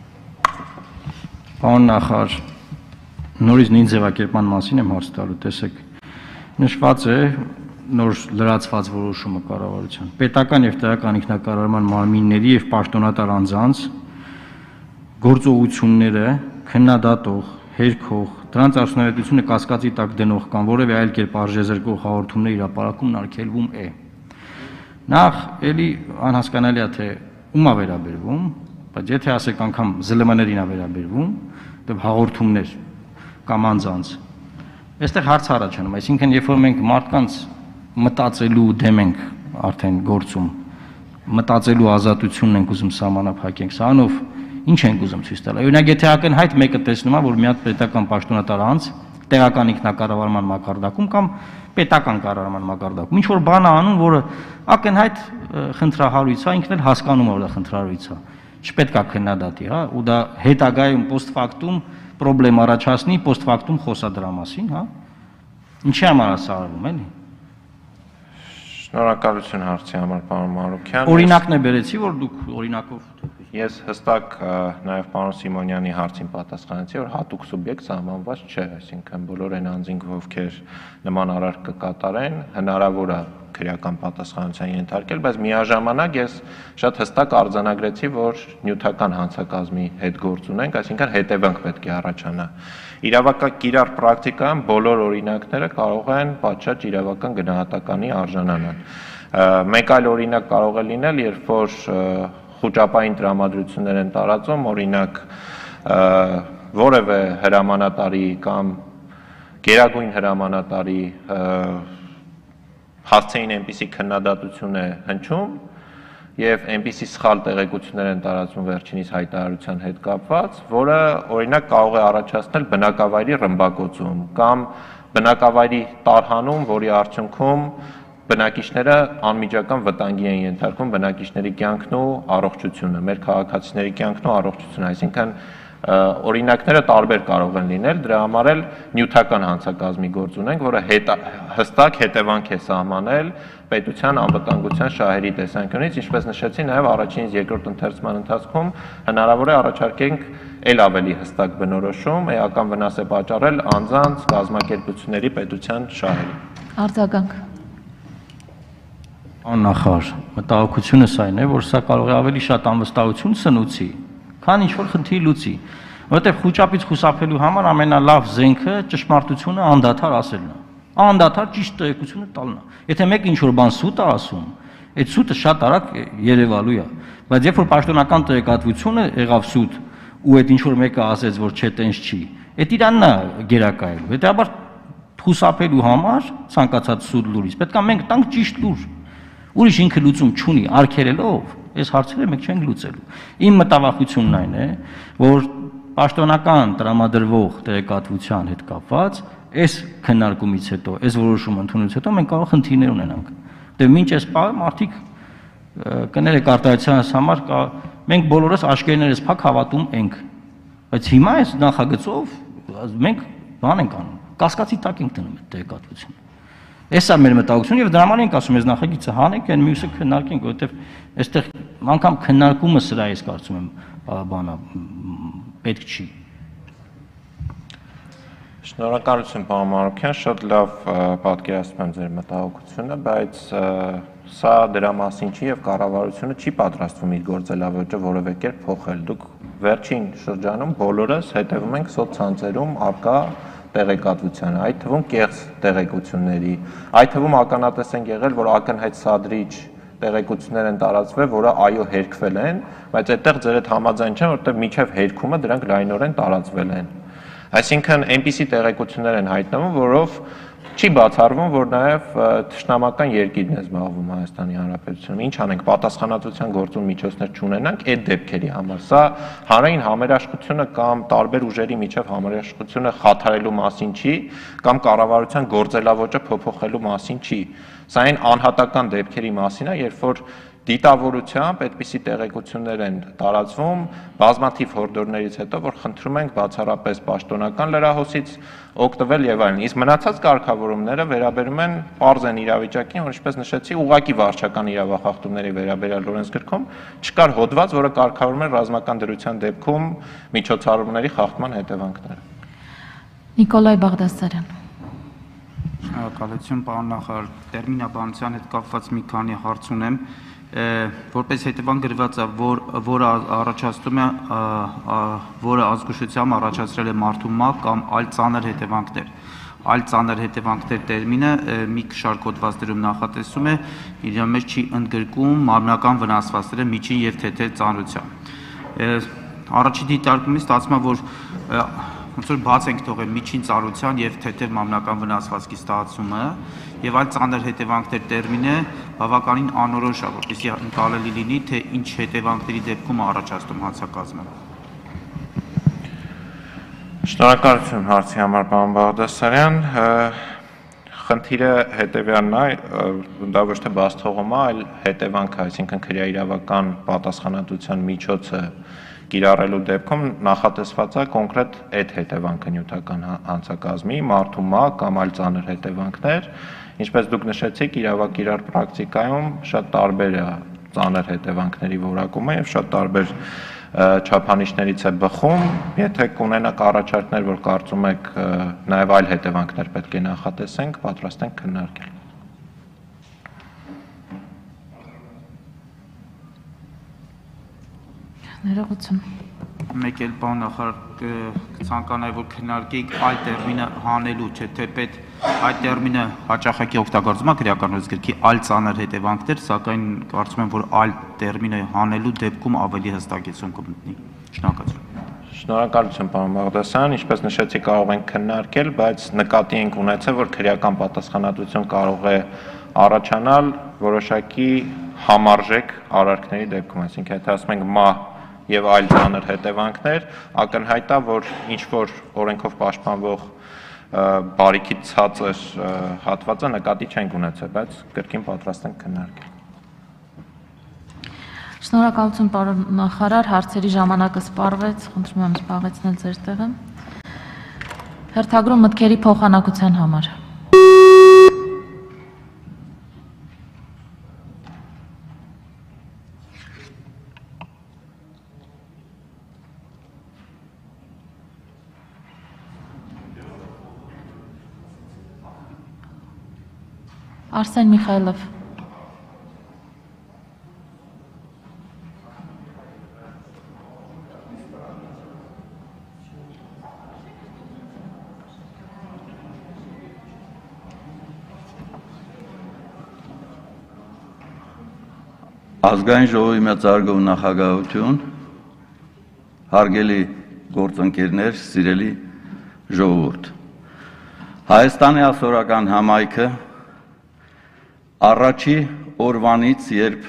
Պարոն նախարար, նորից նույն ձևակերպման մասին եմ հարց տալու, տեսեք, նշված է նոր լրացված որոշումը կառավարության պետական եւ տեղական ինքնակառավարման մարմինների եւ պաշտոնատար անձանց գործողությունները քննադատող, հերքող, դրանց արդյունավետությունը կասկածի տակ դնող կամ որևէ այլ կերպ արժեզրկող հաղորդումների հրապարակումն արգելվում է։ Նախ էլի անհասկանալի է թե ում է վերաբերվում, բայց եթե ասեք անգամ ԶԼՄ-ներին է վերաբերվում, որտեղ հաղորդումներ կամ անձանց։ Այստեղ հարց առաջանում, այսինքն երբ որ մենք մարդկանց մտածելու դեմ ենք արդեն գործում, մտածելու ազատությունն ենք ուզում սահմանափակենք, սրանով ինչ ենք ուզում ցույց տալ։ Օրինակ, եթե ակնհայտ մեկը տեսնում է, որ մի հատ պետական պաշտոնատար անձ տեղական ինքնակառավարման մակարդակում կամ պետական կառավարման մակարդակում ինչ որ բան է անում, որը ակնհայտ խնդրահարույց է, ինքն էլ հասկանում է, որ դա խնդրահարույց է, չպետք է քննադատի, հա, ու դա հետագայում post factum պրոբլեմ առաջացնի, post factum խոսա դրա մասին, հա։ Ինչի համար է սա արվում, էլի։ Շնորհակալություն հարցի համար, պարոն Մարուկյան։ Օրինակն է բերեցի, որ դուք օրինակով Ես հստակ նաև պարոն Սիմոնյանի հարցին պատասխանեցի, որ հատուկ սուբյեկտ սահմանված չէ, այսինքն բոլոր այն անձինք, ովքեր նման արարք կկատարեն, հնարավոր է քրեական պատասխանատվության ենթարկել, բայց միաժամանակ ես շատ հստակ արձանագրեցի, որ նյութական հանցակազմի հետ գործ ունենք, այսինքն հետևանք պետք է առաջանա։ Իրավակակիրառ պրակտիկայում բոլոր օրինակները կարող են պատշաճ իրավական գնահատականի արժանանալ։ Մեկ այլ օրինակ կարող է լինել, երբ որ խոճապային տրամադրություններ են տարածում, օրինակ որևէ հրամանատարի կամ գերագույն հրամանատարի հասցեին այնպիսի քննադատություն է հնչում եւ այնպիսի սխալ տեղեկություններ են տարածում վերջինիս հայտարարության հետ կապված, որը օրինակ կարող է առաջացնել բնակավայրի ռմբակոծում կամ բնակավայրի տարհանում, որի արդյունքում բնակիչները անմիջական վտանգի են ենթարկվում բնակիչների կյանքն ու առողջությունը, մեր քաղաքացիների կյանքն ու առողջությունը, այսինքն օրինակները տարբեր կարող են լինել, դրա համար էլ նյութական հանցակազմի գործ ունենք, որը հստակ հետևանք է սահմանել պետության անվտանգության շահերի տեսանկյունից, ինչպես նշեցի նաև առաջին երկրորդ ընթերցման ընթացքում հնարավոր է առաջարկենք ել ավելի հստակ բնորոշում, էական վնաս է պատճառել անձանց, կազմակերպությունների պետության շահերի։ Արձագանք։ Աննախար, մտահոգությունս այն է, որ սա կարող է ավելի շատ անվստահություն սնուցի, քան ինչ-որ խնդիր լուծի, որովհետև խոճապից խուսափելու համար ամենալավ զենքը ճշմարտությունը անդադար ասելն է, անդադար ճիշտ տեղեկությունը տալն է։ Եթե մեկը ինչ-որ բան սուտ է ասում, այդ սուտը շատ արագ երևալու է, բայց երբ որ պաշտոնական տեղեկատվությունը եղավ սուտ, ու այդ ինչ-որ մեկը ասեց, որ չէ, տենց չի, այդ իրանն է գերակայելու, հետաբար խուսափելու համար ցանկացած սուտ լուրից պետք է մենք տանք ճիշտ լուր։ Ուրիշ ինքը լուծում չունի, արգելելով, այս հարցերը մենք չենք լուծելու։ Իմ մտավախությունն այն է, որ պաշտոնական տրամադրվող տեղեկատվության հետ կապված, այս քննարկումից հետո, այս որոշումը ընդունելուց հետո մենք կարող խնդիրներ ունենանք։ Դե մինչ այս պահը մարդիկ կներեք արտահայտության համար մենք բոլորս աշկերտներս փակ հավատում ենք։ Բայց հիմա այս նախագծով մենք բան ենք անում, կասկածի տակ ենք դնում այդ տեղեկատվությունը։ Էսա մեր մտահոգությունը եւ դրա համար ենք ասում, այս նախագիծը հանենք, այն մյուսը քննարկենք, որովհետեւ այստեղ անգամ քննարկումը սրա ես կարծում եմ բանա պետք չի։ Շնորհակալություն, պարոն Մարուկյան, շատ լավ պատկերացնում եմ ձեր մտահոգությունը, բայց սա դրա մասին չի եւ կառավարությունը չի պատրաստվում իր գործելավոճը որևէ կերպ փոխել։ Դուք վերջին շրջանում բոլորս հետևում ենք սոցցանցերում արկա տեղեկատվությանը, այդ թվում կեղծ տեղեկությունների, այդ թվում ականատես են եղել, որ ակնհայտ սադրիչ տեղեկություններ են տարածվել, որը այո հերքվել են, բայց այդտեղ ձեր հետ համաձայն չեմ, որովհետև միջև հերքումը դրանք լայնորեն տարածվել են։ Այսինքն այնպիսի տեղեկություններ են հայտնվում, որով չի բացառվում, որ նաև թշնամական երկիրն է զբաղվում Հայաստանի Հանրապետությունում։ Ինչ անենք, պատասխանատվության գործում միջոցներ չունենանք այդ դեպքերի համար։ Սա հանրային համերաշխությունը կամ տարբեր ուժերի միջև համերաշխությունը խաթարելու մասին չի, կամ կառավարության գործելավոճը փոփոխելու մասին չի։ Սա այն անհատական դեպքերի մասին է, երբ որ դիտավորությամբ այդպիսի տեղեկություններ են տարածվում բազմաթիվ հորդորներից հետո, որ խնդրում ենք բացառապես պաշտոնական լրահոսից օգտվել եւ այլն։ Իսկ մնացած կարգավորումները վերաբերում են պարզ են իրավիճակին, որ ինչպես նշեցի, ուղղակի վարչական իրավախախտումների վերաբերյալ օրենսգրքում չկար հոդված, որը կարգավորում է ռազմական դրության դեպքում միջոցառումների խախտման հետևանքները։ Նիկոլայ Բաղդասարյան։ Շնորհակալություն, պարոն նախարար, տերմինաբանության հետ կապված մի քանի հարց ունեմ, որպես հետևանք գրված է, որ որը առաջացնում է, որը ազգուշությամբ առաջացրել է մարդու մահ կամ այլ ծանր հետևանքներ։ Այլ ծանր հետևանքներ տերմինը մի շարք հոդվածներում նախատեսում է, իր մեջ չի ընդգրկում մարմնական վնասվածքները միջին եւ թեթև ծանրությամբ։ առաջի դիտարկումից ստացվում է, որ ոնց որ բաց ենք թողել միջին ծառայության եւ թեթև մամլական վնասվածքի ստացումը եւ այլ ծանր հետևանքներ տերմինը բավականին անորոշ է, որպեսզի ընկալելի լինի, թե ինչ հետևանքների դեպքում առաջացնում հանցակազմը։ Շնորհակալություն հարցի համար, պարոն Բաղդասարյան։ Խնդիրը հետևյալն է, դա ոչ թե բաց թողում է, այլ հետևանքը, այսինքն քրեաիրավական պատասխանատվության միջոցը կիրառելու դեպքում նախատեսված է կոնկրետ այդ հետևանքը նյութական հանցակազմի, մարդու մահ կամ այլ ծանր հետևանքներ, ինչպես դուք նշեցիք, իրավակիրառ պրակտիկայում շատ տարբեր է ծանր հետևանքների որակումը եւ շատ տարբեր չափանիշներից է բխում, եթե կունենաք առաջարկներ, որ կարծում եք նաև այլ հետևանքներ պետք է նախատեսենք, պատրաստ ենք քննարկել։ Ներողություն։ Մեկ էլ բան նախարար կցանկանայի, որ քննարկեիք այլ տերմինը հանելու, չէ՞ թե պետ այդ տերմինը հաճախակի օգտագործում է քրեական օրենսգրքի այլ ծանր հետևանքներ, սակայն կարծում եմ, որ այլ տերմինը հանելու դեպքում ավելի հստակեցում կմտնի։ Շնորհակալություն։ Շնորհակալություն, պարոն Բաղդասարյան, ինչպես նշեցի, կարող ենք քննարկել, բայց նկատի ենք ունեցել, որ քրեական պատասխանատվություն կարող է առաջանալ որոշակի համարժեք արարքների դեպքում, այսինքն եթե ասում ենք մահ եւ այլ ծանր հետևանքներ, ակնհայտ է, որ ինչ որ օրենքով պաշտպանվող բարիքի ցածր հատվածը նկատի չենք ունեցել, բայց կրկին պատրաստ ենք քննարկել։ Շնորհակալություն, պարոն նախարար, հարցերի ժամանակը սպառվեց, խնդրում եմ զբաղեցնել ձեր տեղը։ Հերթագրում մտքերի փոխանակության համար։ Արսեն Միխայլով։ Ազգային ժողովի մեծարգով նախագահություն, հարգելի գործընկերներ, սիրելի ժողովուրդ։ Հայաստանի ասորական համայնքը առաջի օրվանից, երբ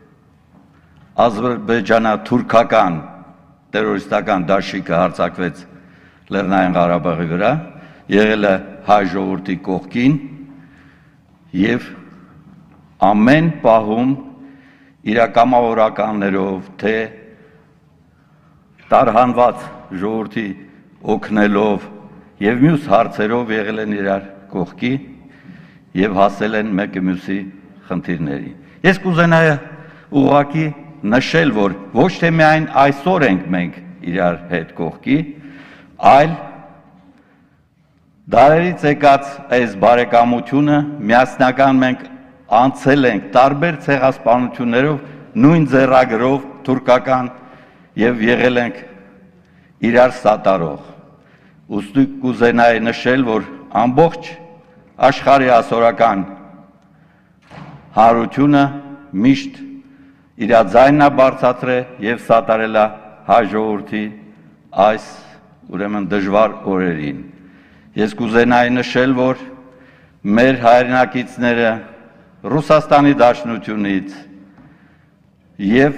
ադրբեջանա-թուրքական տերորիստական դաշինքը հարձակվեց Լեռնային Ղարաբաղի վրա, եղել է հայ ժողովրդի կողքին եւ ամեն պահում իրակամավորականներով, թե տարհանված ժողովրդի օգնելով եւ մյուս հարցերով եղել են իրար կողքի եւ հասել են մեկը մյուսի խնդիրների։ Ես կուզենայի ուղղակի նշել, որ ոչ թե միայն այսօր ենք մենք իրար հետ կողքի, այլ դարերից եկած այս բարեկամությունը միասնական մենք անցել ենք տարբեր ցեղասպանություններով, նույն ձեռագրով թուրքական եւ եղել ենք իրար սատարող։ Ուստի կուզենայի նշել, որ ամբողջ աշխարհի ասորական հարությունը միշտ իր ձայնը բարձրացրել եւ սատարել հայ ժողովրդի այս ուրեմն դժվար օրերին։ Ես կուզենայի նշել, որ մեր հայրենակիցները Ռուսաստանի Դաշնությունից եւ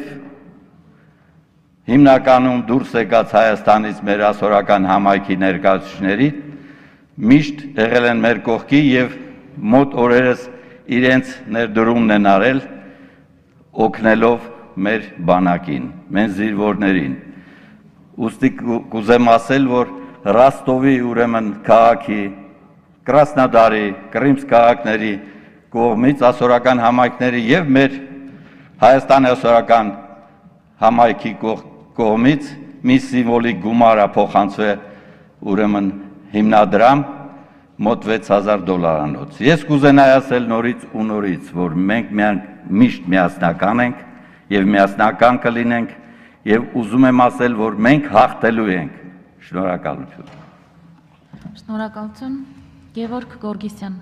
հիմնականում դուրս եկած Հայաստանից մեր ասորական համայնքի ներկայացուցիչների միշտ եղել են մեր կողքի եւ մոտ օրերս իրենց ներդրումն են արել օգնելով մեր բանակին, մեր զինվորներին։ Ուստի կուզեմ ասել, որ Ռոստովի ուրեմն քաղաքի, Կրասնոդարի, Կրիմսկ քաղաքների կողմից ասորական համայնքների եւ մեր Հայաստանի ասորական համայնքի կողմից մի սիմվոլիկ գումար է փոխանցվել ուրեմն հիմնադրամ մոտ վեց հազար դոլարանոց։ Ես կուզենայի ասել նորից ու նորից, որ մենք միշտ միասնական ենք եւ միասնական կլինենք եւ ուզում եմ ասել, որ մենք հաղթելու ենք։ Շնորհակալություն։ Շնորհակալություն։ Գևորգ Գորգիսյան։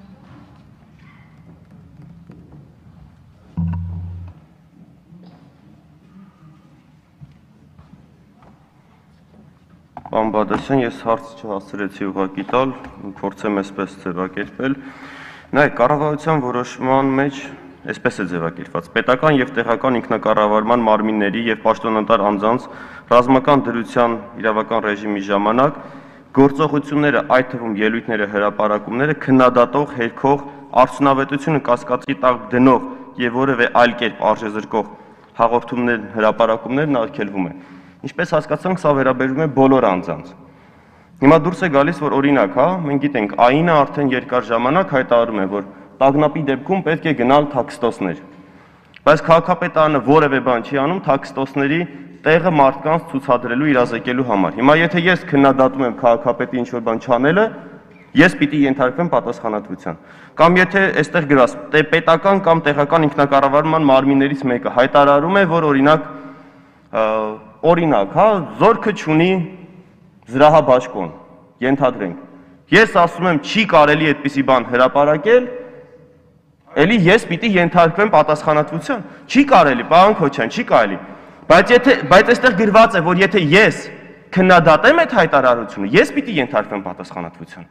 Պարոն Բադասյան, ես հարց չհասցրեցի ուղղակի տալ, փորձեմ այսպես ձևակերպել։ Նայեք, կառավարության որոշման մեջ այսպես է ձևակերպված. պետական եւ տեղական ինքնակառավարման մարմինների եւ պաշտոնատար անձանց ռազմական դրության իրավական ռեժիմի ժամանակ գործողությունները, այդ թվում ելույթները, հրապարակումները քննադատող, հերքող, արդյունավետությունը կասկածի տակ դնող եւ որևէ այլ կերպ արժեզրկող հաղորդումներ, հրապարակումներն արգելվում են։ Ինչպես հասկացանք, սա վերաբերում է բոլոր անձանց։ Հիմա դուրս է գալիս, որ օրինակ, հա, մենք գիտենք, ԱԻՆ-ը արդեն երկար ժամանակ հայտարարում է, որ տագնապի դեպքում պետք է գնալ թաքստոսներ։ Բայց քաղաքապետարանը որևէ բան չի անում թաքստոսների տեղը մարդկանց ցուցադրելու, իրազեկելու համար։ Հիմա եթե ես քննադատում եմ քաղաքապետի ինչ-որ բան չանելը, ես պիտի ենթարկվեմ պատասխանատվության։ Կամ եթե այստեղ գրած պետական կամ տեղական ինքնակառավարման մարմիններից մեկը հայտարարում է, որ օրինակ օրինակ, հա, զորքը չունի զրահաբաշխոն, ենթադրենք։ Ես ասում եմ, չի կարելի այդպիսի բան հրապարակել, էլի ես պիտի ենթարկվեմ պատասխանատվության։ Չի կարելի, պարոն Քոչյան, չի կարելի։ Բայց եթե բայց այստեղ գրված է, որ եթե ես քննադատեմ այդ հայտարարությունը, ես պիտի ենթարկվեմ պատասխանատվության։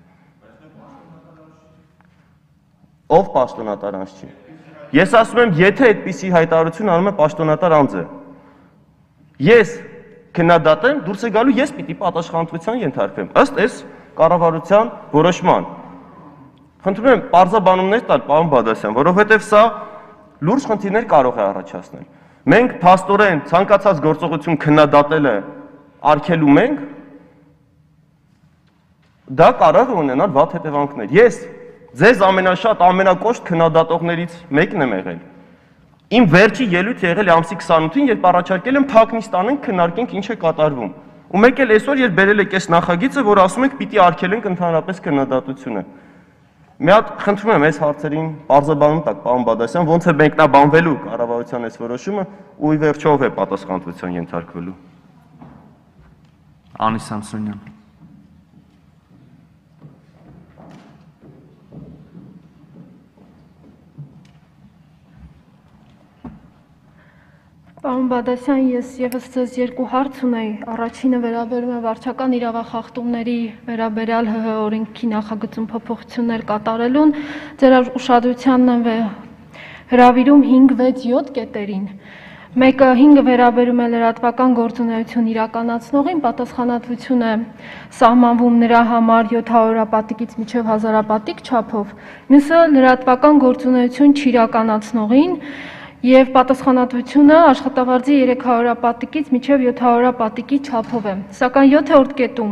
Ով պաշտոնատար անձ չի։ Ես ասում եմ, եթե այդպիսի հայտարարություն անում է պաշտոնատար անձը, ես քննադատեմ, դուրս է գալու, ես պիտի պատասխանատվության ենթարկվեմ, ըստ այս կառավարության որոշման։ Խնդրում եմ պարզաբանումներ տալ, պարոն Բադասյան, որովհետև սա լուրջ խնդիրներ կարող է առաջացնել։ Մենք փաստորեն ցանկացած գործողություն քննադատելը արգելում ենք, դա կարող է ունենալ վատ հետևանքներ։ Ես ձեզ ամենաշատ, ամենակոշտ քննադատողներից մեկն եմ եղել։ Իմ վերջի ելույթը եղել է ամսի քսանութին, երբ առաջարկել եմ փակ նիստ անենք, քննարկենք ինչ է կատարվում։ Ու մեկ էլ այսօր երբ բերել եք այս նախագիծը, որ ասում եք պիտի արգելենք ընդհանրապես քննադատությունը։ Մի հատ խնդրում եմ այս հարցերին պարզաբանում տակ, պարոն Բադասյան, ոնց է մեկնաբանվելու կառավարության այս որոշումը ու ի վերջո ով է պատասխանատվության ենթարկվելու։ Անի Սամսոնյան։ Պարոն Բադասյան, ես եւս ձեզ երկու հարց ունեի։ Առաջինը վերաբերում է վարչական իրավախախտումների վերաբերյալ ՀՀ օրենքի նախագծում փոփոխություններ կատարելուն։ Ձեր ուշադրությանն եմ հրավիրում հինգ, վեց, յոթ կետերին։ Մեկը հինգը վերաբերում է լրատվական գործունեություն իրականացնողին, պատասխանատվություն է սահմանվում նրա համար յոթ հարյուրապատիկից մինչև հազարապատիկ չափով։ Մյուսը լրատվական գործունեություն չիրականացնողին եւ պատասխանատվությունը աշխատավարձի երեք հարյուրապատիկից մինչև յոթ հարյուրապատիկի չափով է։ Սակայն յոթերորդ կետում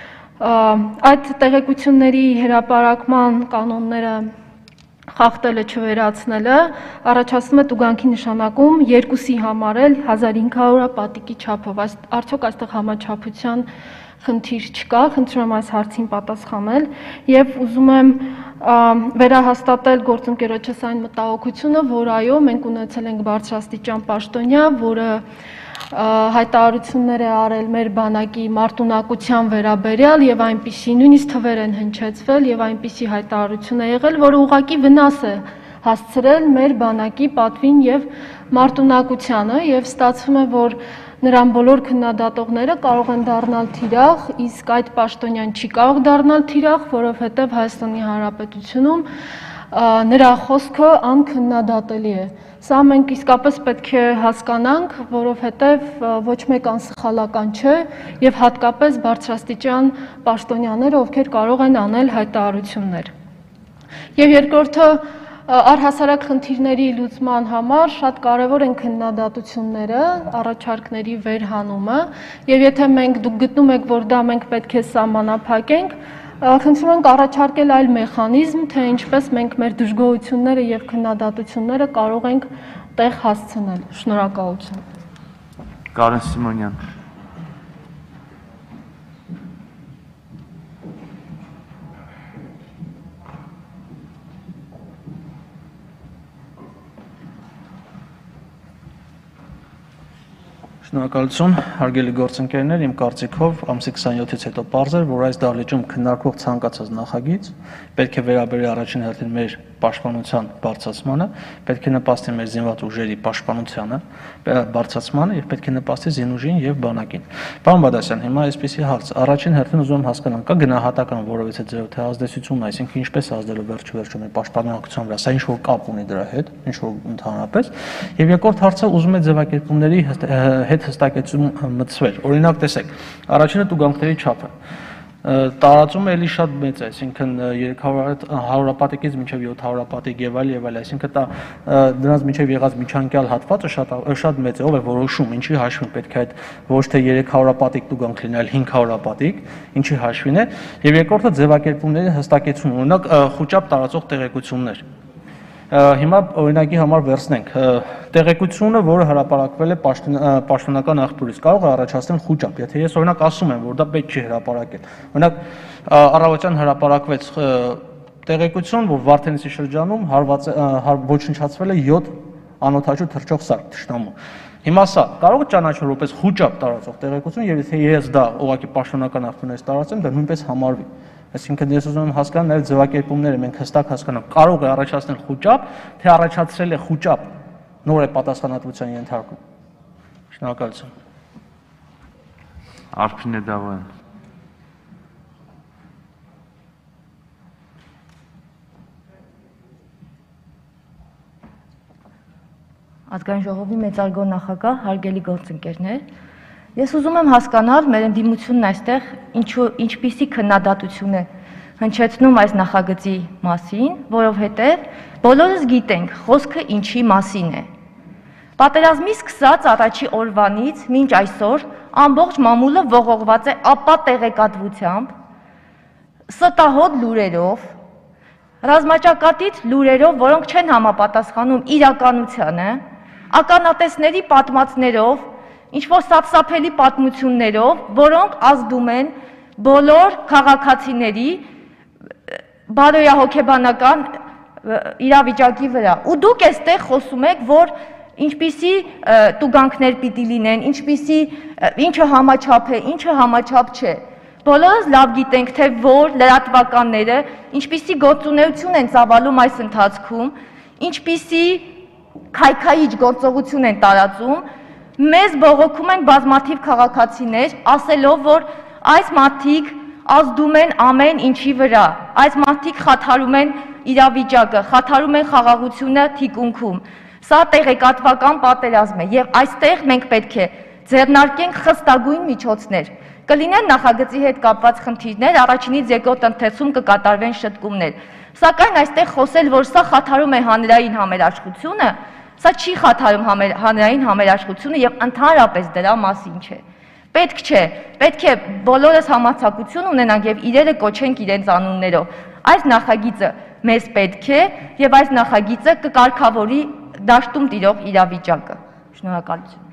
այդ տեղեկությունների հրապարակման կանոնները խախտելը չվերացնելը առաջացնում է տուգանքի նշանակում երկուսի համար էլ հազար հինգ հարյուրապատիկի չափով։ Արդյոք այստեղ համաչափության խնդիր չկա, խնդրում եմ այս հարցին պատասխանել եւ ուզում եմ վերահաստատել գործընկերոջս այն մտահոգությունը, որ այո, մենք ունեցել ենք բարձրաստիճան պաշտոնյա, որը հայտարարություններ է արել մեր բանակի մարտունակության վերաբերյալ եւ այնպիսի նույնիսկ թվեր են հնչեցվել եւ այնպիսի հայտարարություն է եղել, որը ուղղակի վնաս է հասցրել մեր բանակի պատվին եւ մարտունակությանը եւ ստացվում է, որ նրան բոլոր քննադատողները կարող են դառնալ թիրախ, իսկ այդ պաշտոնյան չի կարող դառնալ թիրախ, որովհետև Հայաստանի Հանրապետությունում նրա խոսքը անքննադատելի է։ Սա մենք իսկապես պետք է հասկանանք, որովհետև ոչ մեկ անսխալական չէ եւ հատկապես բարձրաստիճան պաշտոնյաները, ովքեր կարող են անել հայտարարություններ։ Եվ երկրորդը Առհասարակ խնդիրների լուծման համար շատ կարևոր են քննադատությունները, առաջարկների վերհանումը, եւ եթե մենք դուք գտնում եք, որ դա մենք պետք է սահմանափակենք, խնդրում ենք առաջարկել այլ մեխանիզմ, թե ինչպես մենք մեր դժգոհությունները եւ քննադատությունները կարող ենք տեղ հասցնել։ Շնորհակալություն։ Կարեն Սիմոնյան։ Շնորհակալություն, հարգելի գործընկերներ, իմ կարծիքով ամսի քսանյոթից հետո պարզ էր, որ այս դահլիճում քննարկվող ցանկացած նախագիծ պետք է վերաբերի առաջին հերթին մեր պաշտպանության բարձրացմանը, պետք է նպաստի մեր զինված ուժերի պաշտպանությանը, բարձրացմանը եւ պետք է նպաստի զինուժին եւ բանակին։ Պարոն Բադասյան, հիմա այսպեսի հարց, առաջին հերթին ուզում եմ հասկանալ, կա գնահատական որովհետեւ ձեւ թե ազդեցությունն, այսինքն ինչպես ազդելու վերջ-վերջում է պաշտպանողության վրա, սա ինչ որ կապ ունի դրա հետ, ինչ որ ընդհանրապես, եւ երկրորդ հարցը ուզում է ձևակերպումների հետ հստակեցում մտցվել։ Օրինակ, տեսեք, առաջինը տուգանքների չափը տարածումը էլի շատ մեծ է, այսինքն երեք հարյուրապատիկից մինչև յոթ հարյուրապատիկ եւ այլ եւ այլ, այսինքն դա դրանց մինչև եղած միջանկյալ հատվածը շատ շատ մեծ է, ով է որոշում, ինչի հաշվին պետք է այդ ոչ թե երեք հարյուրապատիկ տուգանք լինի, այլ հինգ հարյուրապատիկ, ինչի հաշվին է, եւ երկրորդը ձևակերպումների հստակեցում, օրինակ խոճապ տարածող տեղեկություններ։ Հիմա օրինակի համար վերցնենք տեղեկությունը, որը հրապարակվել է պաշտոնական աղբյուրից, կարող է առաջացնել խոճապ, եթե ես օրինակ ասում եմ, որ դա պետք չի հրապարակել։ Օրինակ առավոտյան հրապարակվեց տեղեկություն, որ Վարդենիսի շրջանում ոչնչացվել է յոթ անօդաչու թռչող սարք թշնամու։ Հիմա սա կարող է ճանաչվել որպես խոճապ տարածող տեղեկություն, եւ եթե ես դա ուղղակի պաշտոնական աղբյուրներից տարածեմ, դա նույնպես համարվի։ Այսինքն ես ուզում եմ հասկանալ նաև ձևակերպումները, մենք հստակ հասկանանք, կարող է առաջացնել խոճապ, թե առաջացրել է խոճապ, նոր է պատասխանատվության ենթարկում։ Շնորհակալություն։ Արփին Դավոյան։ Ազգային ժողովի մեծարգո նախագահ, հարգելի գործընկերներ, ես ուզում եմ հասկանալ մեր ընդդիմությունն այստեղ ինչպիսի քննադատություն է հնչեցնում այս նախագծի մասին, որովհետև բոլորս գիտենք խոսքը ինչի մասին է։ Պատերազմի սկսած առաջի օրվանից մինչ այսօր ամբողջ մամուլը ողողված է ապա տեղեկատվությամբ, ստահոդ լուրերով, ռազմաճակատից լուրերով, որոնք չեն համապատասխանում իրականությանը, ականատեսների պատմածներով, ինչ-որ սարսափելի պատմություններով, որոնք ազդում են բոլոր քաղաքացիների բարոյահոգեբանական իրավիճակի վրա։ Ու դուք այստեղ խոսում եք, որ ինչպիսի տուգանքներ պիտի լինեն, ինչպիսի ինչը համաչափ է, ինչը համաչափ չէ։ Բոլորս լավ գիտենք, թե որ լրատվականները ինչպիսի գործունեություն են ծավալում այս ընթացքում, ինչպիսի քայքայիչ գործողություն են տարածում, մեզ բողոքում են բազմաթիվ քաղաքացիներ, ասելով, որ այս մարդիկ ազդում են ամեն ինչի վրա, այս մարդիկ խաթարում են իրավիճակը, խաթարում են խաղաղությունը թիկունքում։ Սա տեղեկատվական պատերազմ է եւ այստեղ մենք պետք է ձեռնարկենք խստագույն միջոցներ։ Կլինեն նախագծի հետ կապված խնդիրներ, առաջինից երկրորդ ընթերցում կկատարվեն շտկումներ։ Սակայն այստեղ խոսել, որ սա խաթարում է հանրային համերաշխությունը, սա չի խաթարում հանրային համերաշխությունը եւ ընդհանրապես դրա մասին չէ։ Պետք չէ, պետք է բոլորս համարձակություն ունենանք եւ իրերը կոչենք իրենց անուններով։ Այս նախագիծը մեզ պետք է եւ այս նախագիծը կկարգավորի դաշտում տիրող իրավիճակը։ Շնորհակալություն։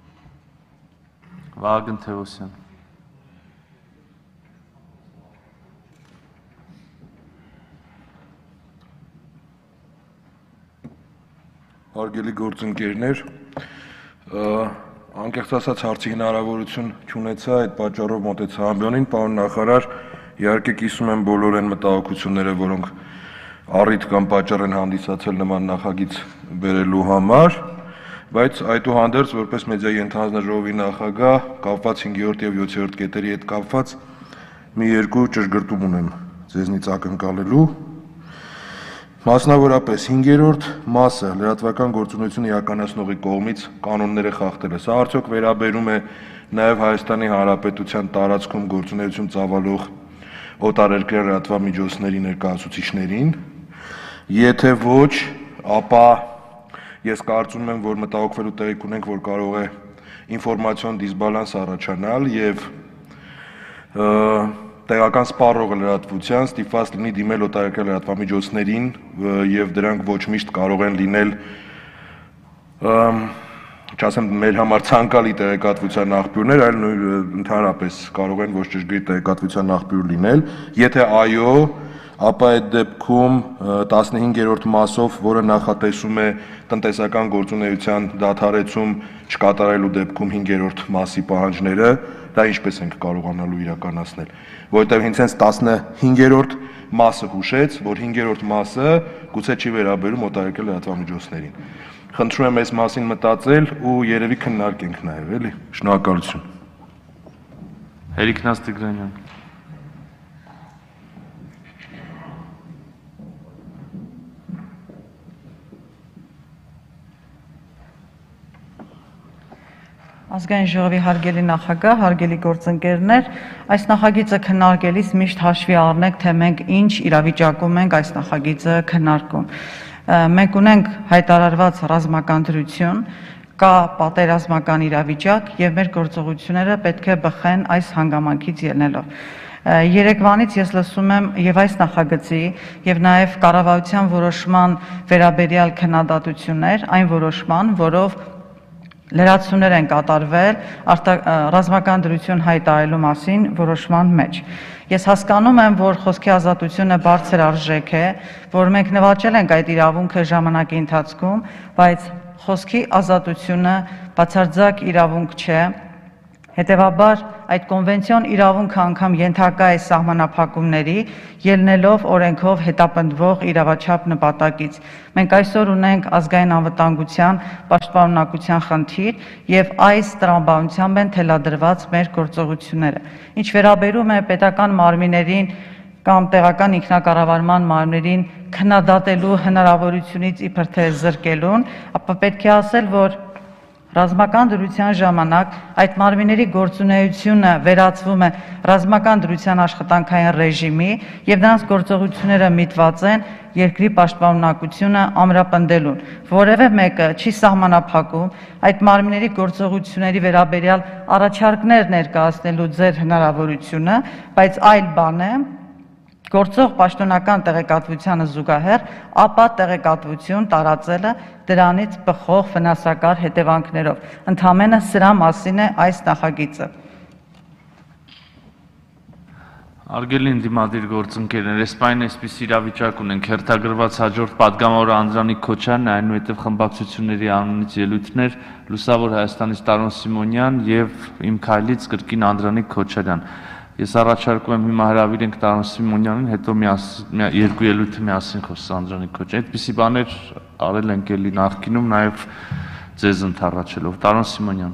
Վահագն Թևոսյան։ Հարգելի գործընկերներ, անկեղծ ասած հարցի հնարավորություն չունեցա, այդ պատճառով մոտեցա ամբիոնին, պարոն նախարար, իհարկե կիսում եմ բոլոր այն մտահոգությունները, որոնք առիթ կամ պատճառ են հանդիսացել նման նախագիծ բերելու համար, բայց այդուհանդերձ որպես մեդիայի ընդհանրաժողովի նախագահ, կապված հինգերորդ եւ յոթերորդ կետերի հետ կապված մի երկու ճշգրտում ունեմ ձեզնից ակնկալելու։ Մասնավորապես հինգերորդ մասը լրատվական գործունեություն իրականացնողի կողմից կանոնները խախտելը։ Սա արդյոք վերաբերում է նաև Հայաստանի Հանրապետության տարածքում գործունեություն ծավալող օտարերկրյա լրատվամիջոցների ներկայացուցիչներին։ Եթե ոչ, ապա ես կարծում եմ, որ մտահոգվելու տեղիք ունենք, որ կարող է ինֆորմացիոն դիսբալանս առաջանալ եւ տեղական սպառողը լրատվության ստիպված լինի դիմել օտարերկրյա լրատվամիջոցներին եւ դրանք ոչ միշտ կարող են լինել չասեմ մեր համար ցանկալի տեղեկատվության աղբյուրներ, այլ ընդհանրապես կարող են ոչ ճշգրիտ տեղեկատվության աղբյուր լինել։ Եթե այո, ապա այդ դեպքում տասնհինգերորդ մասով, որը նախատեսում է տնտեսական գործունեության դադարեցում չկատարելու դեպքում հինգերորդ մասի պահանջները, դա ինչպես ենք կարողանալու իրականացնել, որովհետև հենց հենց տասնհինգերորդ մասը հուշեց, որ հինգերորդ մասը գուցե չի վերաբերում օտարերկրյա լրատվամիջոցներին։ Խնդրում եմ այս մասին մտածել ու երևի քննարկենք նաև, էլի։ Շնորհակալություն։ Հերիկնաց Տիգրանյան։ Ազգային ժողովի հարգելի նախագահ, հարգելի գործընկերներ, այս նախագիծը քննարկելիս միշտ հաշվի առնեք, թե մենք ինչ իրավիճակում ենք այս նախագիծը քննարկում։ Մենք ունենք հայտարարված ռազմական դրություն, կա պատերազմական իրավիճակ եւ մեր գործողությունները պետք է բխեն այս հանգամանքից ելնելով։ Երեկվանից ես լսում եմ եւ այս նախագծի եւ նաեւ կառավարության որոշման վերաբերյալ քննադատություններ, այն որոշման, որով լրացումներ են կատարվել ռազմական դրություն հայտարարելու մասին որոշման մեջ։ Ես հասկանում եմ, որ խոսքի ազատությունը բարձր արժեք է, որ մենք նվաճել ենք այդ իրավունքը ժամանակի ընթացքում, բայց խոսքի ազատությունը բացարձակ իրավունք չէ։ Հետևաբար այդ կոնվենցիոն իրավունքը անգամ ենթակա է սահմանափակումների, ելնելով օրենքով հետապնդվող իրավաչափ նպատակից։ Մենք այսօր ունենք ազգային անվտանգության պաշտպանունակության խնդիր եւ այս տրամաբանությամբ են թելադրված մեր գործողությունները։ Ինչ վերաբերում է պետական մարմիններին կամ տեղական ինքնակառավարման մարմիններին քննադատելու հնարավորությունից իբր թե զրկելուն, ապա պետք է ասել, որ ռազմական դրության ժամանակ այդ մարմինների գործունեությունը վերածվում է ռազմական դրության աշխատանքային ռեժիմի եւ նրանց գործողությունները միտված են երկրի պաշտպանունակությունը ամրապնդելուն։ Որևէ մեկը չի սահմանափակում այդ մարմինների գործողությունների վերաբերյալ առաջարկներ ներկայացնելու ձեր հնարավորությունը, բայց այլ բան է գործող պաշտոնական տեղեկատվությանը զուգահեռ, ապա տեղեկատվություն տարածելը դրանից բխող վնասակար հետևանքներով։ Ընդամենը սրա մասին է այս նախագիծը։ Արգելի ընդդիմադիր գործընկերներ, այս պայն այսպես իրավիճակ ունենք, հերթագրված հաջորդ պատգամավորը Անդրանիկ Քոչարյանն, այնուհետև խմբակցությունների անունից ելույթներ Լուսավոր Հայաստանից Տարոն Սիմոնյան եւ իմ քայլից կրկին Անդրանիկ Քոչարյան։ Ես առաջարկում եմ հիմա հրավիրենք Տարոն Սիմոնյանին, հետո երկու ելույթը միասին խոսա Անդրանիկ Քոչարյան։ Այդպիսի բաներ արել ենք էլի նախկինում, նաև ձեզ ընդառաջելով։ Տարոն Սիմոնյան։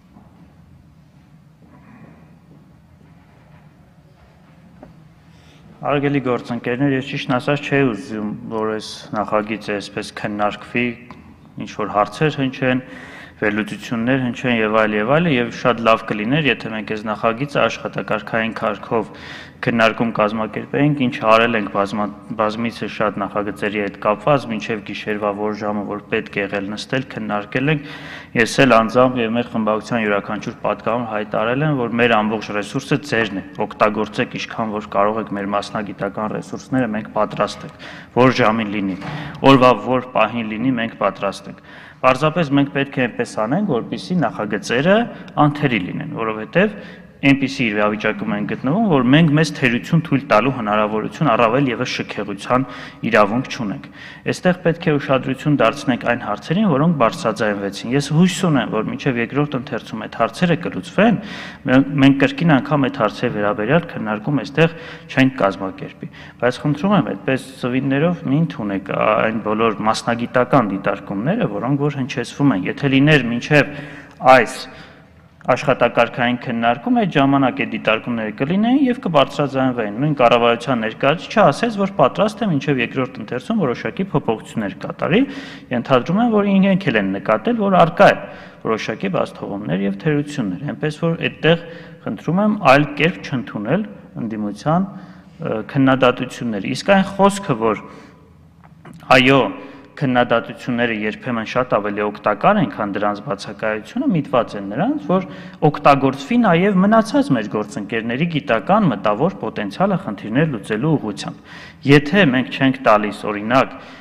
Արգելի գործընկերներ, ես ճիշտն ասած չէի ուզում, որ այս նախագիծը այսպես քննարկվի, ինչ որ հարցեր հնչեն, վերլուծություններ հնչեն եւ այլ եւ այլ եւ շատ լավ կլիներ, եթե մենք այս նախագիծը աշխատակարգային կարգով քննարկում կազմակերպեինք, ինչ արել ենք բազմիցս շատ նախագծերի հետ կապված, մինչեւ գիշերվա որ ժամը որ պետք է եղել նստել, քննարկել ենք, ես էլ անձամբ եւ մեր խմբակցության յուրաքանչյուր պատգամավոր հայտարարել եմ, որ մեր ամբողջ ռեսուրսը ձերն է, օգտագործեք ինչքան որ կարող եք մեր մասնագիտական ռեսուրսները, մենք պատրաստ ենք, որ ժամին լինի, օրվա որ պահին լինի, մենք պատրաստ ենք։ Պարզապես մենք պետք է այնպես անենք, որպեսզի նախագծերը անթերի լինեն, որովհետև այնպիսի իրավիճակում են գտնվում, որ մենք մեզ թերություն թույլ տալու հնարավորություն առավել եւս շքեղության իրավունք չունենք։ Այստեղ պետք է ուշադրություն դարձնենք այն հարցերին, որոնք բարձրաձայնվեցին։ Ես հույս ունեմ, որ մինչև երկրորդ ընթերցում այդ հարցերը կլուծվեն, մենք կրկին անգամ այդ հարցերի վերաբերյալ քննարկում այստեղ չենք կազմակերպի։ Բայց խնդրում եմ, այդպես ծվիններով մի ընդունեք այն բոլոր մասնագիտական դիտարկումները, որոնք որ հնչեցվում են։ Եթե լիներ մինչև այս աշխատակարգային քննարկում այդ ժամանակ այդ դիտարկումները կլինեին եւ կբարձրաձայնվեին։ Նույն կառավարության ներկայացուցիչը ասեց, որ պատրաստ է մինչեւ երկրորդ ընթերցում որոշակի փոփոխություններ կատարի։ Ենթադրում եմ, որ իրենք էլ են նկատել, որ արկա է որոշակի բացթողումներ եւ թերություններ, այնպես որ այդտեղ խնդրում եմ այլ կերպ չընդունել ընդդիմության քննադատությունները։ Իսկ այն խոսքը, որ այո, քննադատությունները երբեմն շատ ավելի օգտակար են, քան դրանց բացակայությունը, միտված են նրանց, որ օգտագործվի նաև մնացած մեր գործընկերների գիտական մտավոր պոտենցիալը խնդիրներ լուծելու ուղղությամբ։ Եթե մենք չենք տալիս, օրինակ,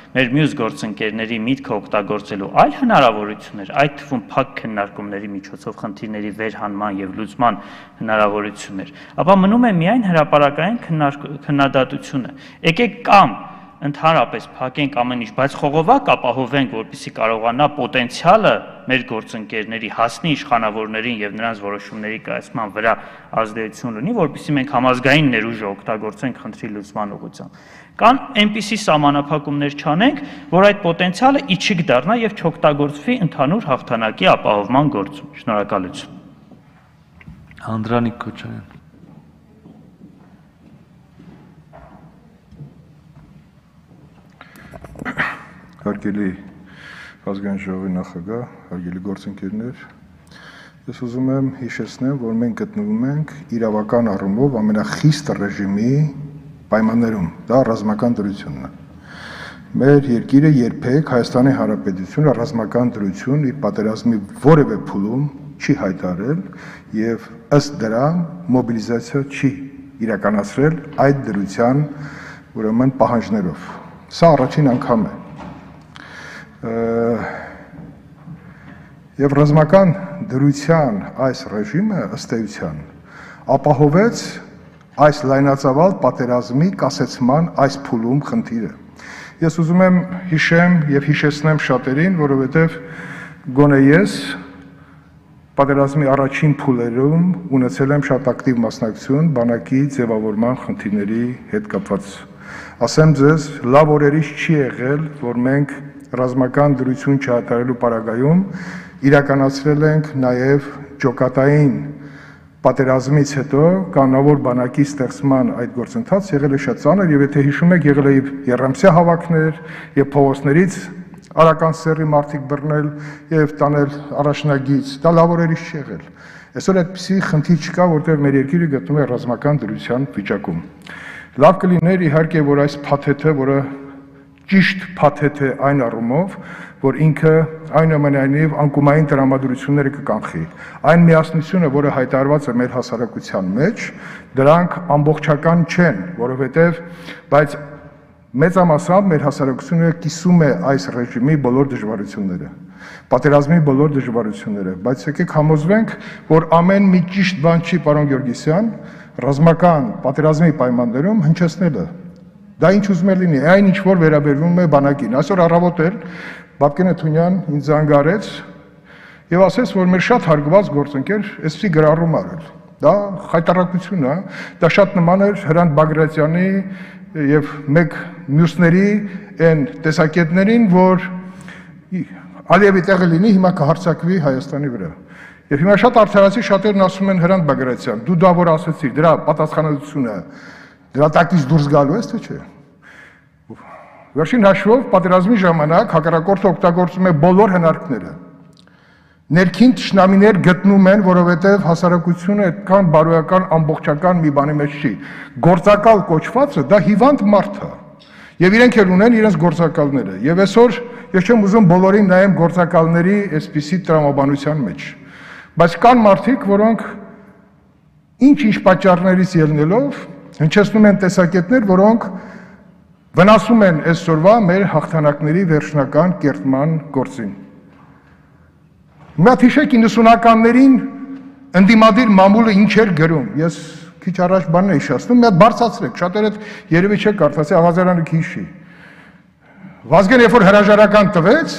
մեր մյուս գործընկերների միտքը օգտագործելու այլ հնարավորություններ, այդ թվում փակ քննարկումների միջոցով խնդիրների վերհանման եւ լուծման հնարավորություններ, ապա մնում է միայն հրապարակային քննադատությունը։ Եկեք կամ ընդհանրապես փակենք ամեն ինչ, բայց խողովակ ապահովենք, որպեսզի կարողանա պոտենցիալը մեր գործընկերների հասնի իշխանավորներին եւ նրանց որոշումների կայացման վրա ազդեցություն ունի, որպեսզի մենք համազգային ներուժը օգտագործենք խնդրի լուծման ուղղությամբ։ Կան այնպիսի սահմանափակումներ չանենք, որ այդ պոտենցիալը իջիկ դառնա եւ չօգտագործվի ընդհանուր հաղթանակի ապահովման գործում։ Շնորհակալություն։ Անդրանիկ Քոչարյան։ Հարգելի ազգային ժողովի նախագահ, հարգելի գործընկերներ, ես ուզում եմ հիշեցնեմ, որ մենք գտնվում ենք իրավական առումով ամենախիստ ռեժիմի պայմաններում, դա ռազմական դրությունն է։ Մեր երկիրը երբեք Հայաստանի Հանրապետությունը ռազմական դրություն իր պատերազմի որևէ փուլում չի հայտարարել եւ ըստ դրա մոբիլիզացիա չի իրականացրել այդ դրության ուրեմն պահանջներով։ Սա առաջին անգամ է։ Եվ ռազմական դրության այս ռեժիմը ըստ էության ապահովեց այս լայնածավալ պատերազմի կասեցման այս փուլում խնդիրը։ Ես ուզում եմ հիշեմ եւ հիշեցնեմ շատերին, որովհետեւ գոնե ես պատերազմի առաջին փուլերում ունեցել եմ շատ ակտիվ մասնակցություն բանակի ձևավորման խնդիրների հետ կապված։ Ասեմ ձեզ, լավ օրերից չի եղել, որ մենք ռազմական դրություն չհայտարարելու պարագայում իրականացրել ենք նաև ջոկատային պատերազմից հետո կանոնավոր բանակի ստեղծման այդ գործընթաց եղել է շատ ծանր եւ եթե հիշում եք եղել է Եռամսյա հավաքներ եւ փողոցներից արական սեռի մարդիկ բռնել եւ տանել առաջնագից, դա լավ օրերից չի եղել։ Այսօր այդպիսի խնդիր չկա, որտեղ մեր երկիրը գտնվում է ռազմական դրության վիճակում։ Լավ կլիներ իհարկե, որ այս փաթեթը, որը ճիշտ փաթեթ է այն առումով, որ ինքը այնուամենայնիվ անկումային տրամադրությունները կկանխի։ Այն միասնությունը, որը հայտարարված է մեր հասարակության մեջ, դրանք ամբողջական չեն, որովհետև բայց մեծամասամբ մեր հասարակությունը կիսում է այս ռեժիմի բոլոր դժվարությունները, պատերազմի բոլոր դժվարությունները, բայց եկեք համոզվենք, որ ամեն մի ճիշտ բան չի, պարոն Գյորգիսյան, ռազմական պատերազմի պայմաններում հնչեցնելը։ Դա ինչ ուզում է լինի, այն ինչ որ վերաբերվում է բանակին։ Այսօր առավոտ էր Բաբկեն Թունյան ինձ զանգարեց եւ ասեց, որ մեր շատ հարգված գործընկեր էսպիսի գրառում արել։ Դա խայտարակություն է, դա շատ նման էր Հրանտ Բագրատյանի եւ մեկ մյուսների այն տեսակետներին, որ Ալիևի տեղը լինի, հիմա կհարցակվի Հայաստանի վրա։ Եվ հիմա շատ արդարացի շատերն ասում են Հրանտ Բագրատյան, դու դա որ ասեցիր, դրա պատասխանատվությունը դրա տակից դուրս գալու ես, թե չէ։ Վերջին հաշվով պատերազմի ժամանակ հակառակորդը օգտագործում է բոլոր հնարքները։ Ներքին թշնամիներ գտնում են, որովհետև հասարակությունը այդքան բարոյական ամբողջական մի բանի մեջ չի։ Գործակալ կոչվածը դա հիվանդ մարդ է։ Եվ իրենք էլ ունեն իրենց գործակալները։ Եվ այսօր ես չեմ ուզում բոլորին նայեմ գործակալների այսպիսի տրամաբանության մեջ։ Բայց կան մարդիկ, որոնք ինչ-ինչ պատճառներից ելնելով հնչեցնում են տեսակետներ, որոնք վնասում են այսօրվա մեր հաղթանակների վերջնական կերտման գործին։ Մի հատ հիշեք իննսունականներին ընդդիմադիր մամուլը ինչ էր գրում։ Ես քիչ առաջ բանն էի հիշացնում, մի հատ բարձրացրեք, շատերը երևի չեք կարծացի, Աղազարյանը քիչի։ Վազգեն երբ որ հրաժարական տվեց,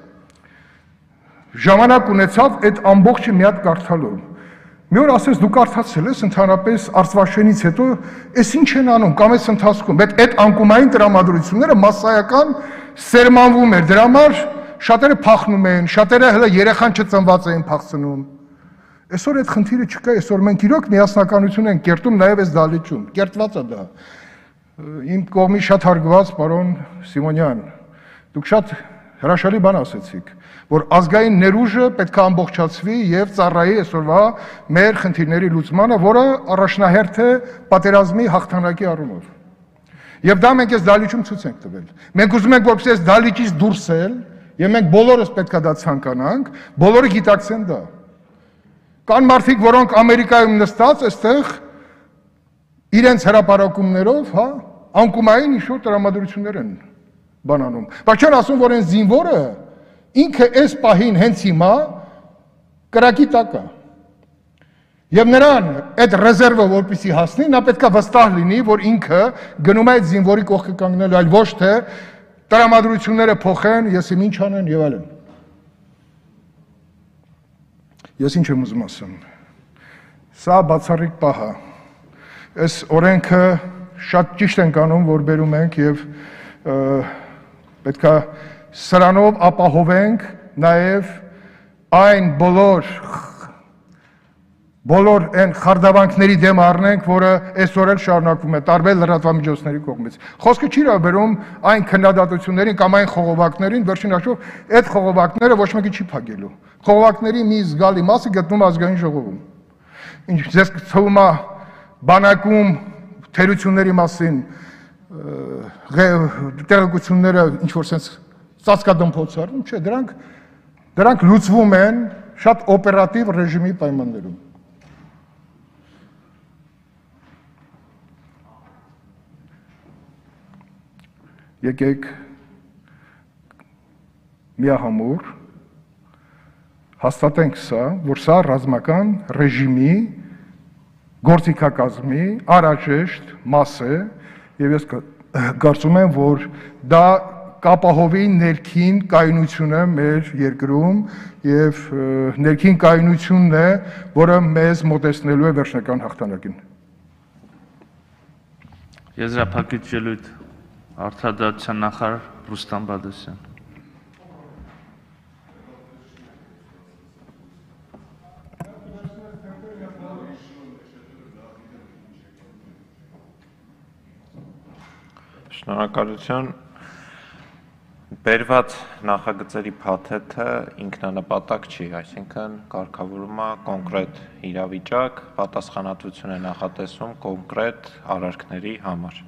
ժամանակ ունեցավ այդ ամբողջը մի հատ կարդալու։ Մի օր ասես դու կարդացել ես ընդհանրապես Արցվաշենից հետո, այս ինչ են անում կամ այս ընթացքում, բայց այդ անկումային տրամադրությունները massայական սերմանվում էր, դրա համար շատերը փախնում են, շատերը հələ երեխան չծնված էին փախցնում։ Այսօր այդ խնդիրը չկա, այսօր մենք իրոք միասնականություն ենք կերտում նաև այս դալիճում, կերտված է դա։ Իմ կողմից շատ հարգված պարոն Սիմոնյան, դուք շատ հրաշալի բան ասեցիք, որ ազգային ներուժը պետք է ամբողջացվի եւ ծառայի այսօրվա մեր խնդիրների լուծմանը, որը առաջնահերթ է պատերազմի հաղթանակի առումով։ Եվ դա մենք այս դալիճում ցույց ենք տվել։ Մենք ուզում ենք որպես այս դալիճից դուրս ել, եւ մենք բոլորս պետք է դա ցանկանանք, բոլորը գիտակցեն դա։ Կան մարդիկ, որոնք Ամերիկայում նստած այստեղ իրենց հրապարակումներով, հա, անկումային ինչ-որ տրամադրություններ են բանանում։ Բայց չեն ասում, որ այն զինվորը ինքը այս պահին հենց հիմա կրակի տակ է։ Եվ նրան այդ ռեզերվը որպեսզի հասնի, նա պետք է վստահ լինի, որ ինքը գնում է այդ զինվորի կողքը կանգնելու, այլ ոչ թե տրամադրությունները փոխեն, ես իմ ինչ անեն եւ այլն։ Ես ինչ եմ ուզում ասեմ։ Սա բացառիկ պահ է։ Այս օրենքը շատ ճիշտ ենք անում, որ բերում ենք եւ պետք է սրանով ապահովենք նաեւ այն բոլոր բոլոր այն խարդավանքների դեմ առնենք, որը այսօր էլ շարունակվում է տարբեր լրատվամիջոցների կողմից։ Խոսքը չի վերաբերում այն քննադատություններին կամ այն խողովակներին, վերջին հաշվով այդ խողովակները ոչ մեկի չի փակելու։ Խողովակների մի զգալի մասը գտնում է ազգային ժողովում։ Ինչ ձեզ թվում է բանակում թերությունների մասին տեղեկությունները ինչ որ sense ծածկադմփոցարում, չէ, դրանք դրանք լուծվում են շատ օպերատիվ ռեժիմի պայմաններում։ Եկեք միահամուռ հաստատենք սա, որ սա ռազմական ռեժիմի գործիքակազմի անհրաժեշտ մաս է, եւ ես կարծում եմ, որ դա կապահովի ներքին կայունությունը մեր երկրում եւ ներքին կայունությունն է, որը մեզ մոտեցնելու է վերջնական հաղթանակին։ Եզրափակիչ ելույթ Արտադրության նախարար Ռուստամ Բադասյան։ Շնորհակալություն։ Բերված նախագծերի փաթեթը ինքնանպատակ չի, այսինքն կարգավորում է կոնկրետ իրավիճակ, պատասխանատվություն է նախատեսում կոնկրետ արարքների համար։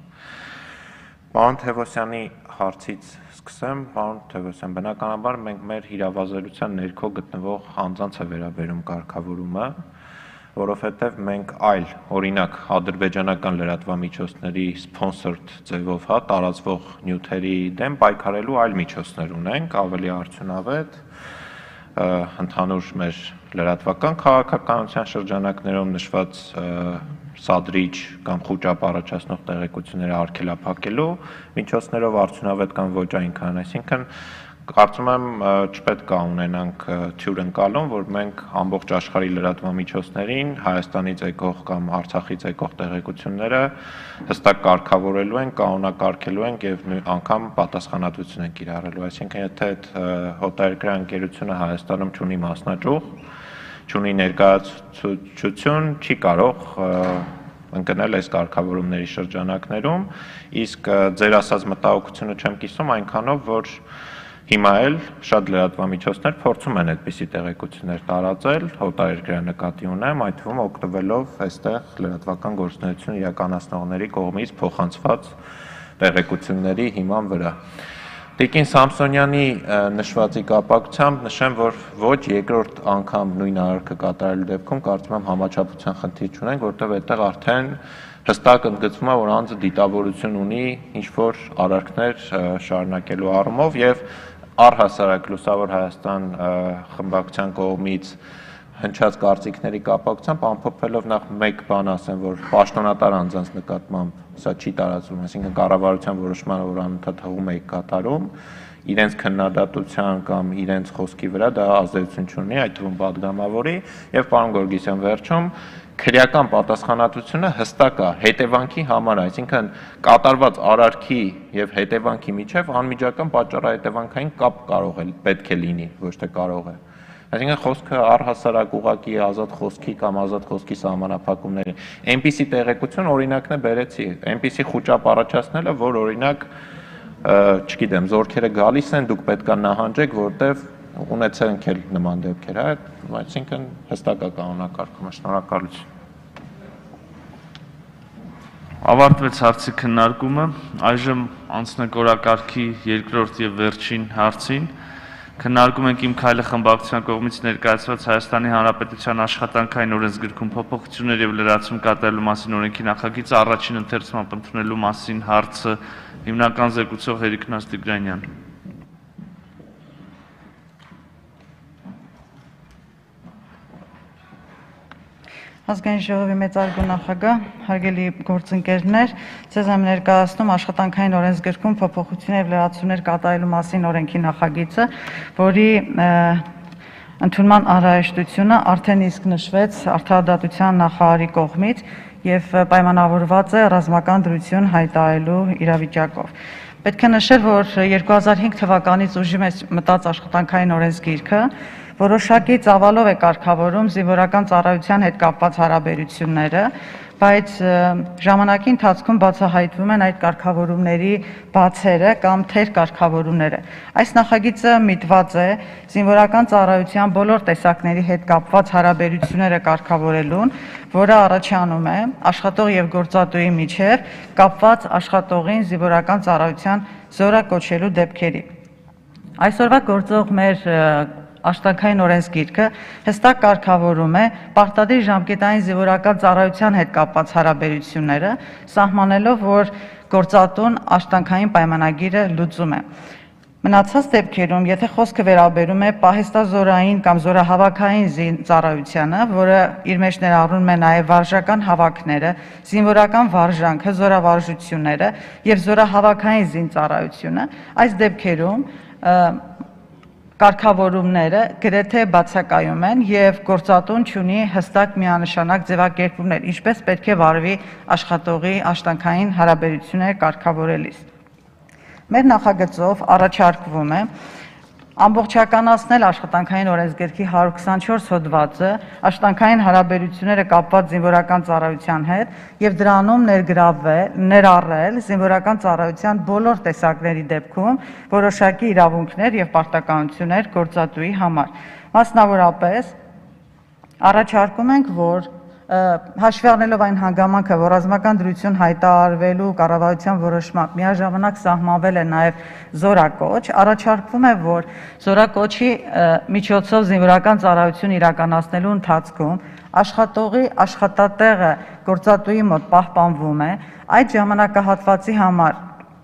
Պարոն Թևոսյանի հարցից սկսեմ, պարոն Թևոսյան, բնականաբար մենք մեր իրավազորության ներքո գտնվող անձանց է վերաբերում կարգավորումը, որովհետև մենք այլ, օրինակ, ադրբեջանական լրատվամիջոցների սփոնսորդ ձևով հա տարածվող նյութերի դեմ պայքարելու այլ միջոցներ ունենք, ավելի արդյունավետ, ընդհանուր մեր լրատվական քաղաքականության շրջանակներում նշված սադրիչ կամ խուճապ առաջացնող տեղեկությունները արգելափակելու միջոցներով արդյունավետ կամ ոչ այնքան, այսինքն կարծում եմ չպետք է ունենանք թյուրընկալում, որ մենք ամբողջ աշխարհի լրատվամիջոցներին Հայաստանից եկող կամ Արցախից եկող տեղեկությունները հստակ կարգավորելու են, կանոնակարգելու են եւ անգամ պատասխանատվություն են կիրառելու, այսինքն եթե այդ հոտաերկրյա ընկերությունը Հայաստանում չունի մասնաճյուղ, չունի ներկայացություն, չի կարող ընկնել այս կարգավորումների շրջանակներում, իսկ ձեր ասած մտահոգությունը չեմ կիսում այնքանով, որ հիմա էլ շատ լրատվամիջոցներ փորձում են այդպիսի տեղեկություններ տարածել, հոտաերկրյա նկատի ունեմ, այդ թվում օգտվելով այստեղ լրատվական գործունեություն իրականացնողների կողմից փոխանցված տեղեկությունների հիման վրա։ Տիկին Սամսոնյանի նշվածի կապակցությամբ նշեմ, որ ոչ երկրորդ անգամ նույն արարքը կատարելու դեպքում կարծում եմ համաչափության խնդիր չունենք, որտեղ այդտեղ արդեն հստակ ընդգծվում է, որ անձը դիտավորություն ունի ինչ-որ արարքներ շարունակելու առումով եւ առհասարակ Լուսավոր Հայաստան խմբակցության կողմից հնչած կարծիքների կապակցությամբ ամփոփելով նախ մեկ բան ասեմ, որ պաշտոնատար անձանց նկատմամբ սա չի տարածվում, այսինքն կառավարության որոշմանը, որ անընդհատ հղում եք կատարում, իրենց քննադատության կամ իրենց խոսքի վրա դա ազդեցություն չունի, այդ թվում պատգամավորի եւ պարոն Գորգիսյան վերջում քրեական պատասխանատվությունը հստակ է հետևանքի համար, այսինքն կատարված արարքի եւ հետևանքի միջև անմիջական պատճառահետևանքային կապ կարող է պետք է լինի, ոչ թե կարող է։ Այսինքն խոսքը առհասարակ ուղղակի ազատ խոսքի կամ ազատ խոսքի սահմանափակումների։ Այնպիսի տեղեկություն օրինակն է բերեցի, այնպիսի խուճապ առաջացնելը, որ օրինակ, չգիտեմ, զորքերը գալիս են, դուք պետք է նահանջեք, որտեվ ունեցեք էլ նման դեպքեր, հա, այսինքն հստակ է կանոնակարգումը, շնորհակալություն։ Ավարտվեց հարցի քննարկումը, այժմ անցնենք օրակարգի երկրորդ եւ վերջին հարցին։ Քննարկում ենք իմ քայլը խմբակցության կողմից ներկայացված Հայաստանի Հանրապետության աշխատանքային օրենսգրքում փոփոխություններ եւ լրացում կատարելու մասին օրենքի նախագիծը առաջին ընթերցումը ընդունելու մասին հարցը հիմնական զեկուցող Հերիկնաս Տիգրանյան։ Ազգային ժողովի մեծարգո նախագահ, հարգելի գործընկերներ, ձեզ եմ ներկայացնում աշխատանքային օրենսգրքում փոփոխություններ եւ լրացումներ կատարելու մասին օրենքի նախագիծը, որի ընդունման անհրաժեշտությունը արդեն իսկ նշվեց Արդարադատության նախարարի կողմից եւ պայմանավորված է ռազմական դրություն հայտարարելու իրավիճակով։ Պետք է նշել, որ երկու հազար հինգ թվականից ուժի մեջ մտած աշխատանքային օրենսգիրքը որոշակի ծավալով է կարգավորում զինվորական ծառայության հետ կապված հարաբերությունները, բայց ժամանակի ընթացքում բացահայտվում են այդ կարգավորումների բացերը կամ թեր կարգավորումները։ Այս նախագիծը միտված է զինվորական ծառայության բոլոր տեսակների հետ կապված հարաբերությունները կարգավորելուն, որը առաջանում է աշխատող եւ գործատուի միջև կապված աշխատողին զինվորական ծառայության զորակոչելու դեպքերի։ Այսօրվա գործող մեր Աշխատանքային օրենսգիրքը հստակ կարգավորում է պարտադիր ժամկետային զինվորական ծառայության հետ կապված հարաբերությունները, սահմանելով, որ գործատուն աշխատանքային պայմանագիրը լուծում է։ Մնացած դեպքերում, եթե խոսքը վերաբերում է պահեստազորային կամ զորահավաքային ծառայությանը, որը իր մեջ ներառում է նաև վարժական հավաքները, զինվորական վարժանքը, զորավարժությունները եւ զորահավաքային զինծառայությունը, այս դեպքերում կարգավորումները գրեթե բացակայում են եւ գործատուն ունի հստակ միանշանակ ձևակերպումներ, ինչպես պետք է վարվի աշխատողի աշխատանքային հարաբերությունները կարգավորելիս։ Մեր նախագծով առաջարկվում է ամբողջականացնել աշխատանքային օրենսգրքի հարյուր քսանչորս հոդվածը աշխատանքային հարաբերությունները կապված զինվորական ծառայության հետ եւ դրանում ներգրավել, ներառել զինվորական ծառայության բոլոր տեսակների դեպքում որոշակի իրավունքներ եւ պարտականություններ գործատուի համար։ Մասնավորապես առաջարկում ենք, որ հաշվի առնելով այն հանգամանքը, որ ռազմական դրություն հայտարարվելու կառավարության որոշմամբ միաժամանակ սահմանվել է նաև զորակոչ, առաջարկվում է, որ զորակոչի միջոցով զինվորական ծառայություն իրականացնելու ընթացքում աշխատողի աշխատատեղը գործատուի մոտ պահպանվում է, այդ ժամանակահատվածի համար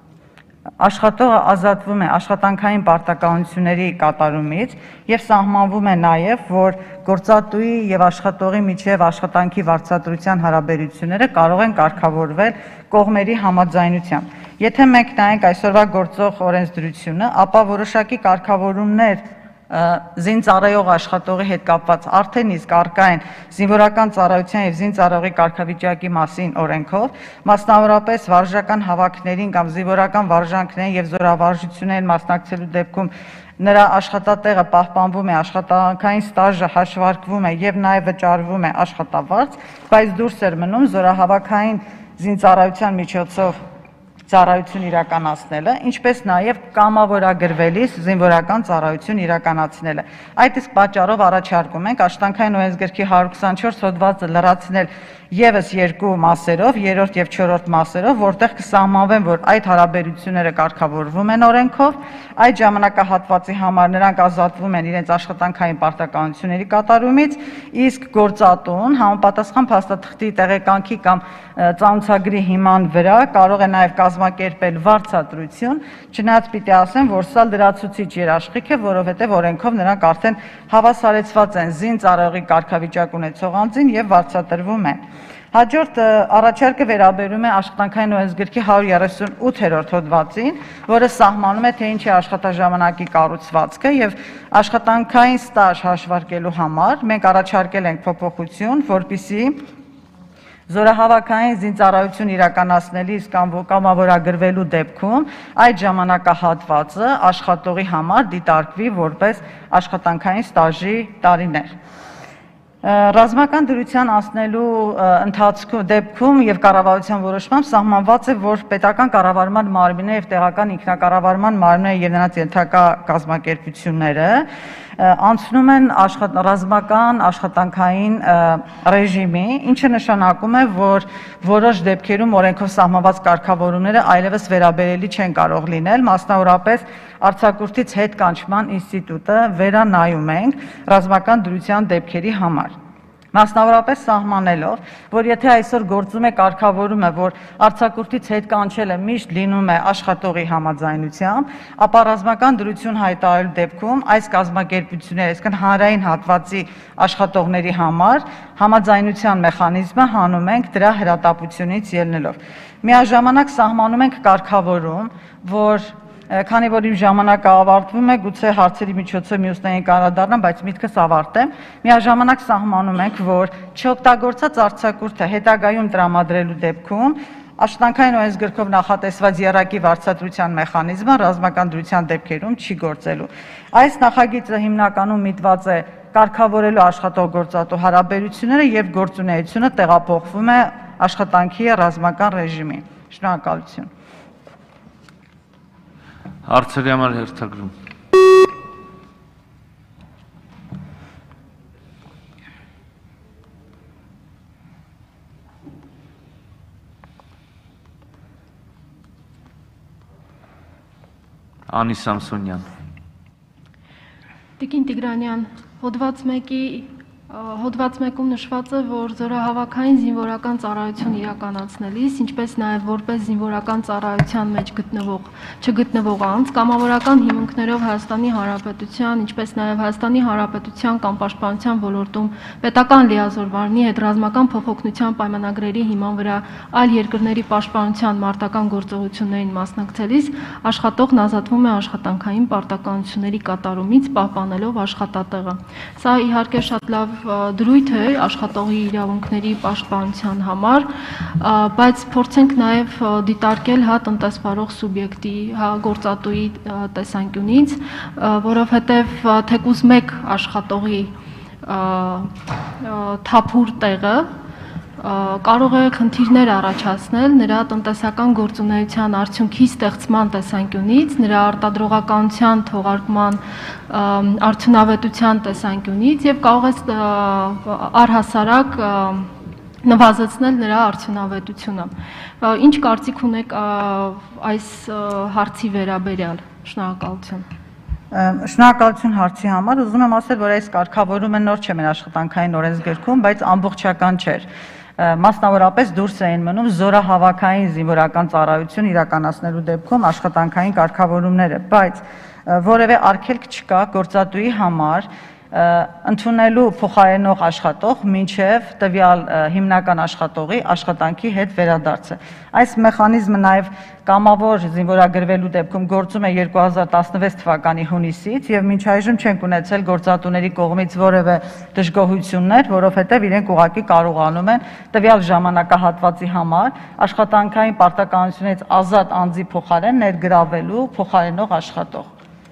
աշխատողը ազատվում է աշխատանքային պարտականությունների կատարումից եւ սահմանվում է նաեւ, որ գործատուի եւ աշխատողի միջև աշխատանքի վարձատրության հարաբերությունները կարող են կարգավորվել կողմերի համաձայնությամբ։ Եթե մենք նայենք այսօրվա գործող օրենսդրությունը, ապա որոշակի կարգավորումներ զինծառայող աշխատողի հետ կապված արդեն իսկ առկա են զինվորական ծառայության եւ զինծառայողի կարգավիճակի մասին օրենքով, մասնավորապես վարժական հավաքներին կամ զինվորական վարժանքներին եւ զորավարժություններին մասնակցելու դեպքում նրա աշխատատեղը պահպանվում է, աշխատանքային ստաժը հաշվարկվում է եւ նաեւ վճարվում է աշխատավարձ, բայց դուրս էր մնում զորահավաքային զինծառայության միջոցով ծառայություն իրականացնելը, ինչպես նաև կամավորագրվելիս զինվորական ծառայություն իրականացնելը։ Այդ իսկ պատճառով առաջարկում ենք աշխատանքային օրենսգրքի հարյուր քսանչորս հոդվածը լրացնել եւս երկու մասերով, երրորդ եւ չորրորդ մասերով, որտեղ կսահմանվեն, որ այդ հարաբերությունները կարգավորվում են օրենքով, այդ ժամանակահատվածի համար նրանք ազատվում են իրենց աշխատանքային պարտականությունների կատարումից, իսկ գործատուն համապատասխան փաստաթղթի տեղեկանքի կամ ծանուցագրի հիման վրա կարող է նաև կազմակերպել վարձատրություն, չնայած պիտի ասեմ, որ սա լրացուցիչ երաշխիք է, որովհետև օրենքով նրանք արդեն հավասարեցված են զինծառայողի կարգավիճակ ունեցող անձին եւ վարձատրվում են։ Հաջորդ առաջարկը վերաբերում է աշխատանքային օրենսգրքի հարյուր երեսունութերորդ հոդվածին, որը սահմանում է, թե ինչ է աշխատաժամանակի կառուցվածքը եւ աշխատանքային ստաժ հաշվարկելու համար մենք առաջարկել ենք փոփոխություն, որպեսզի զորահավաքային զինծառայություն իրականացնելիս կամ կամավորագրվելու դեպքում այդ ժամանակահատվածը աշխատողի համար դիտարկվի որպես աշխատանքային ստաժի տարիներ։ Ռազմական դրության անցնելու ընթացքում դեպքում եւ կառավարության որոշմամբ սահմանված է, որ պետական կառավարման մարմինները եւ տեղական ինքնակառավարման մարմինները եւ նրանց ենթակա կազմակերպությունները անցնում են աշխատ, ռազմական աշխատանքային ռեժիմի, ինչը նշանակում է, որ որոշ դեպքերում օրենքով սահմանված կարգավորումները այլևս վերաբերելի չեն կարող լինել, մասնավորապես արձակուրդից հետ կանչման ինստիտուտը վերանայում ենք ռազմական դրության դեպքերի համար։ Մասնավորապես սահմանելով, որ եթե այսօր գործում է կարգավորումը, որ արձակուրդից հետ կանչելը միշտ լինում է աշխատողի համաձայնությամբ, ապա ռազմական դրություն հայտարարելու դեպքում այս կազմակերպությունները, այսինքն հանրային հատվածի աշխատողների համար համաձայնության մեխանիզմը հանում ենք դրա հրատապությունից ելնելով։ Միաժամանակ սահմանում ենք կարգավորում, որ Քանի որ իմ ժամանակը ավարտվում է, գուցե հարցերի միջոցով մյուսներին կանրադառնամ, բայց միտքս ավարտեմ, միաժամանակ սահմանում ենք, որ չօգտագործած արձակուրդը հետագայում տրամադրելու դեպքում աշխատանքային օրենսգրքով նախատեսված եռակի վարձատրության մեխանիզմը ռազմական դրության դեպքերում չի գործելու։ Այս նախագիծը հիմնականում միտված է կարգավորելու աշխատող-գործատու հարաբերությունները եւ գործունեությունը տեղափոխվում է աշխատանքի ռազմական ռեժիմի։ Շնորհակալություն։ Հարցերի համար հերթագրում։ Անի Սամսոնյան։ Տիկին Տիգրանյան, հոդված մեկի Հոդված մեկում նշված է, որ զորահավաքային զինվորական ծառայություն իրականացնելիս, ինչպես նաև որպես զինվորական ծառայության մեջ գտնվող, չգտնվող անձ, կամավորական հիմունքներով Հայաստանի Հանրապետության, ինչպես նաև Հայաստանի Հանրապետության կամ պաշտպանության ոլորտում պետական լիազոր վարանի հետ ռազմական փոխօգնության պայմանագրերի հիման վրա այլ երկրների պաշտպանության մարտական գործողություններին մասնակցելիս աշխատողն ազատվում է աշխատանքային պարտականությունների կատարումից, պահպանելով աշխատատեղը։ Սա իհարկե շատ լավ դրույթ է աշխատողի իրավունքների պաշտպանության համար, բայց փորձենք նաև դիտարկել հա տնտեսվարող սուբյեկտի, հա գործատուի տեսանկյունից, որովհետև թեկուզ մեկ աշխատողի թափուր տեղը կարող է խնդիրներ առաջացնել նրա տնտեսական գործունեության արդյունքի ստեղծման տեսանկյունից, նրա արտադրողականության թողարկման արդյունավետության տեսանկյունից եւ կարող է առհասարակ նվազեցնել նրա արդյունավետությունը։ Ինչ կարծիք ունեք այս հարցի վերաբերյալ։ Շնորհակալություն։ Շնորհակալություն հարցի համար, ուզում եմ ասել, որ այս կարգավորումը նոր չէ մեր աշխատանքային օրենսգրքում, բայց ամբողջական չէր։ Մասնավորապես դուրս էին մնում զորահավաքային զինվորական ծառայություն իրականացնելու դեպքում աշխատանքային կարգավորումները, բայց որևէ արգելք չկա գործատուի համար ընդունելու փոխարինող աշխատող մինչև տվյալ հիմնական աշխատողի աշխատանքի հետ վերադարձը։ Այս մեխանիզմը նաև կամավոր զինվորագրվելու դեպքում գործում է երկու հազար տասնվեց թվականի հունիսից եւ մինչ այժմ չենք ունեցել գործատուների կողմից որևէ դժգոհություններ, որովհետեւ իրենք ուղղակի կարողանում են տվյալ ժամանակահատվածի համար աշխատանքային պարտականությունից ազատ անձի փոխարեն ներգրավելու փոխարինող աշխատող։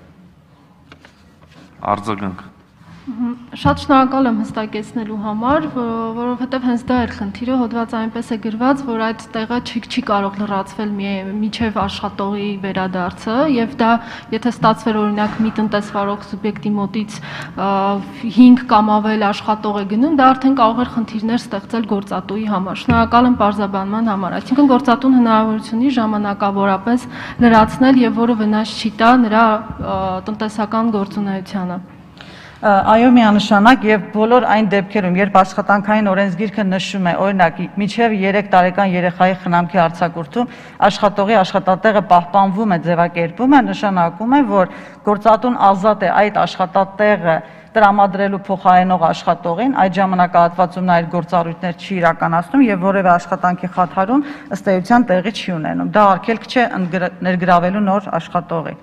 Արձագանք։ Շատ շնորհակալ եմ հստակեցնելու համար, որովհետև հենց դա էր խնդիրը, հոդվածը այնպես է գրված, որ այդ տեղը չի կարող լրացվել միջև աշխատողի վերադարձը եւ դա եթե ստացվեր օրինակ մի տնտեսվարող սուբյեկտի մոտից հինգ կամ ավել աշխատող է գնում, դա արդեն կարող էր խնդիրներ ստեղծել գործատուի համար։ Շնորհակալ եմ բարձրաբանման համար, այսինքն գործատուն հնարավորություն ունի ժամանակավորապես լրացնել եւ որը վնաս չի տա նրա տնտեսական գործունեությանը։ Այո, միանշանակ եւ բոլոր այն դեպքերում, երբ աշխատանքային օրենսգիրքը նշում է, օրինակ, մինչև երեք տարեկան երեխայի խնամքի արձակուրդում աշխատողի աշխատատեղը պահպանվում է, ձևակերպում է, նշանակում է, որ գործատուն ազատ է այդ աշխատատեղը տրամադրելու փոխարինող աշխատողին, այդ ժամանակահատվածում նա իր գործառույթներ չի իրականացնում եւ որևէ աշխատանքի խաթարում ըստ էության տեղի չի ունենում։ Դա արգելք չէ ներգրավելու նոր աշխատողի։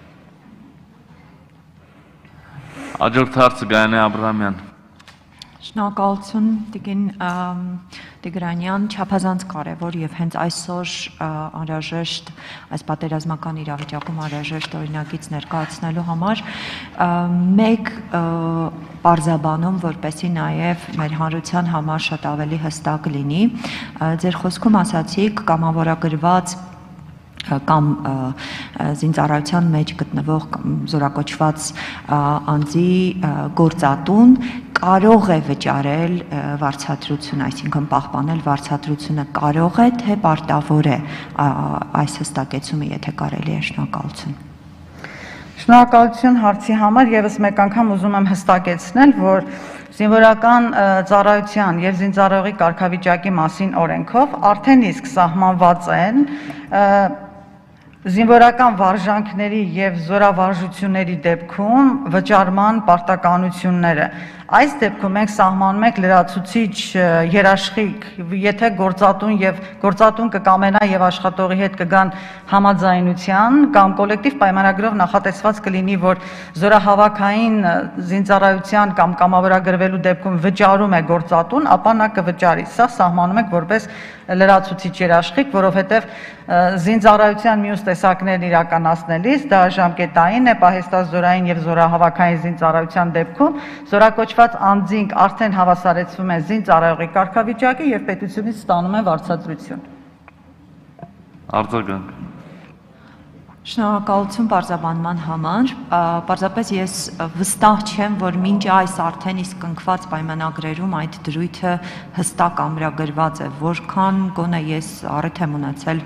Աջորդ հարցը Գայանե Աբրահամյան։ Շնորհակալություն Տիկին Տիգրանյան, չափազանց կարևոր եւ հենց այսօր անհրաժեշտ այս պատերազմական իրավիճակում անհրաժեշտ օրինագիծ ներկայացնելու համար մեկ պարզաբանում, որպեսզի նաեւ մեր հանրության համար շատ ավելի հստակ լինի։ Ձեր խոսքում ասացիք կամավորագրված կամ զինծառայության մեջ գտնվող զորակոչված անձի գործատուն կարող է վճարել վարձատրություն, այսինքն պահպանել վարձատրությունը կարող է, թե պարտավոր է այս հստակեցումը, եթե կարելի է, շնորհակալություն։ Շնորհակալություն հարցի համար, եւս մեկ անգամ ուզում եմ հստակեցնել, որ զինվորական ծառայության եւ զինծառայողի կարգավիճակի մասին օրենքով արդեն իսկ սահմանված են զինվորական վարժանքների եւ զորավարժությունների դեպքում վճարման պարտականությունները։ Այս դեպքում մենք սահմանում ենք լրացուցիչ երաշխիք, եթե գործատուն եւ գործատուն կկամենա եւ աշխատողի հետ կգան համաձայնության կամ կոլեկտիվ պայմանագրով նախատեսված կլինի, որ զորահավաքային զինծառայության կամ կամավորագրվելու դեպքում վճարում է գործատուն, ապա նա կվճարի։ Սա սահմանում ենք որպես լրացուցիչ երաշխիք, որովհետեւ զինծառայության մյուս տեսակներն իրականացնելիս դա ժամկետային է, պահեստազորային եւ զորահավաքային զինծառայության դեպքում զորակոչված անձինք արդեն հավասարեցվում են զինծառայողի կարգավիճակի եւ պետությունից ստանում են վարձատրություն։ Արձագանք։ Շնորհակալություն պարզաբանման համար, պարզապես ես վստահ չեմ, որ մինչ այս արդեն իսկ կնքված պայմանագրերում այդ դրույթը հստակ ամրագրված է, որքան գոնե ես առիթ եմ ունեցել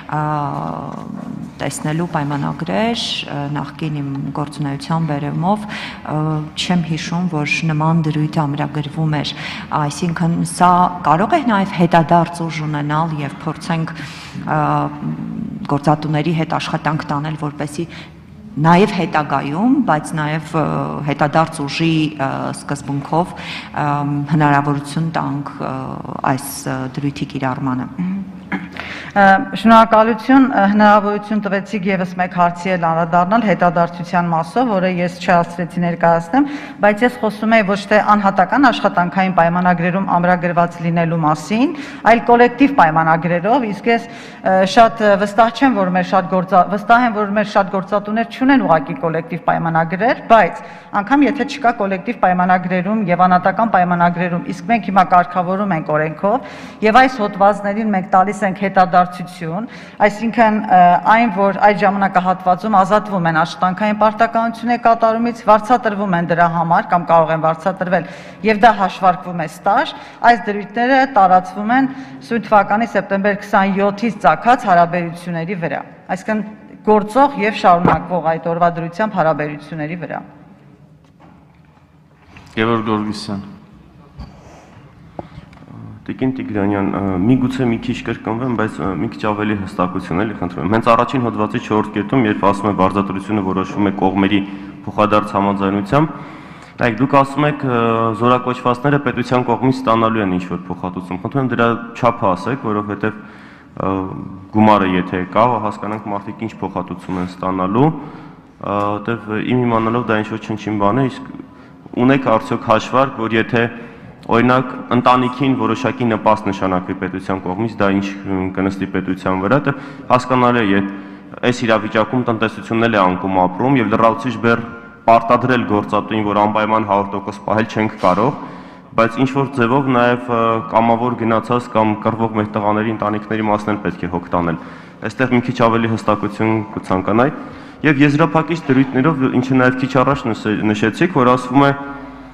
տեսնելու պայմանագրեր նախկին իմ գործունեության բերումով, չեմ հիշում, որ նման դրույթ ամրագրվում էր, այսինքն սա կարող է նաև հետադարձ ուժ ունենալ եւ փորձենք գործատուների հետ աշխատանք տանել, որպեսզի նաև հետագայում, բայց նաև հետադարձ ուժի սկզբունքով հնարավորություն տանք այս դրույթի կիրառմանը։ Շնորհակալություն, հնարավորություն տվեցիք եւս մեկ հարցի էլ անդրադառնալ հետադարձության մասով, որը ես չհասցրեցի ներկայացնեմ, բայց ես խոսում եմ ոչ թե անհատական աշխատանքային պայմանագրերում ամրագրված լինելու մասին, այլ կոլեկտիվ պայմանագրերով, իսկ ես շատ վստահ չեմ, որ մեր շատ գործա վստահ եմ, որ մեր շատ գործատուներ չունեն ուղղակի կոլեկտիվ պայմանագրեր, բայց անգամ եթե չկա կոլեկտիվ պայմանագրերում եւ անհատական պայմանագրերում, իսկ մենք հիմա կարգավորում ենք օրենքով եւ այս հոդվածներին մենք տալիս ենք հետադարձություն, այսինքն այն, որ այդ ժամանակահատվածում ազատվում են աշխատանքային պարտականությունների կատարումից, վարձատրվում են դրա համար կամ կարող են վարձատրվել եւ դա հաշվարկվում է ստաժ, այս դրույթները տարածվում են սույն թվականի սեպտեմբեր քսանյոթից ծագած հարաբերությունների վրա, այսինքն գործող եւ շարունակվող այդ օրվա դրությամբ հարաբերությունների վրա։ Գևորգ Գորգիսյան։ Տիկին Տիգրանյան, միգուցե մի քիչ կրկնվեմ, բայց մի քիչ ավելի հստակություն էլի խնդրում եմ։ Հենց առաջին հոդվածի չորրորդ կետում, երբ ասում է վարձատրությունը որոշվում է կողմերի փոխադարձ համաձայնությամբ, այլ դուք ասում եք զորակոչվածները պետության կողմից ստանալու են ինչ-որ փոխհատուցում։ Խնդրում եմ դրա չափը ասեք, որովհետև գումարը եթե կա, հասկանանք մարդիկ ինչ փոխհատուցում են ստանալու, որտեվ իմ իմանալով դա ինչ-որ չնչին բան է, իսկ ունեք արդյոք հաշվարկ, որ եթե օրինակ ընտանիքին որոշակի նպաստ նշանակվի պետության կողմից, դա ինչ կնստի պետության վրա, դա հասկանալի է, այս իրավիճակում տնտեսությունն էլ է անկում ապրում եւ լրացուցիչ բեռ պարտադրել գործատուին, որ անպայման հարյուր տոկոս պահել չենք կարող, բայց ինչ որ ձևով նաեւ կամավոր գնացած կամ կռվող մեր տղաների ընտանիքների մասն էլ պետք է հոգ տանել։ Այստեղ մի քիչ ավելի հստակություն կցանկանայի եւ եզրափակիչ դրույթներով, ինչը նաեւ քիչ առաջ նշեցիք, որ ասվում է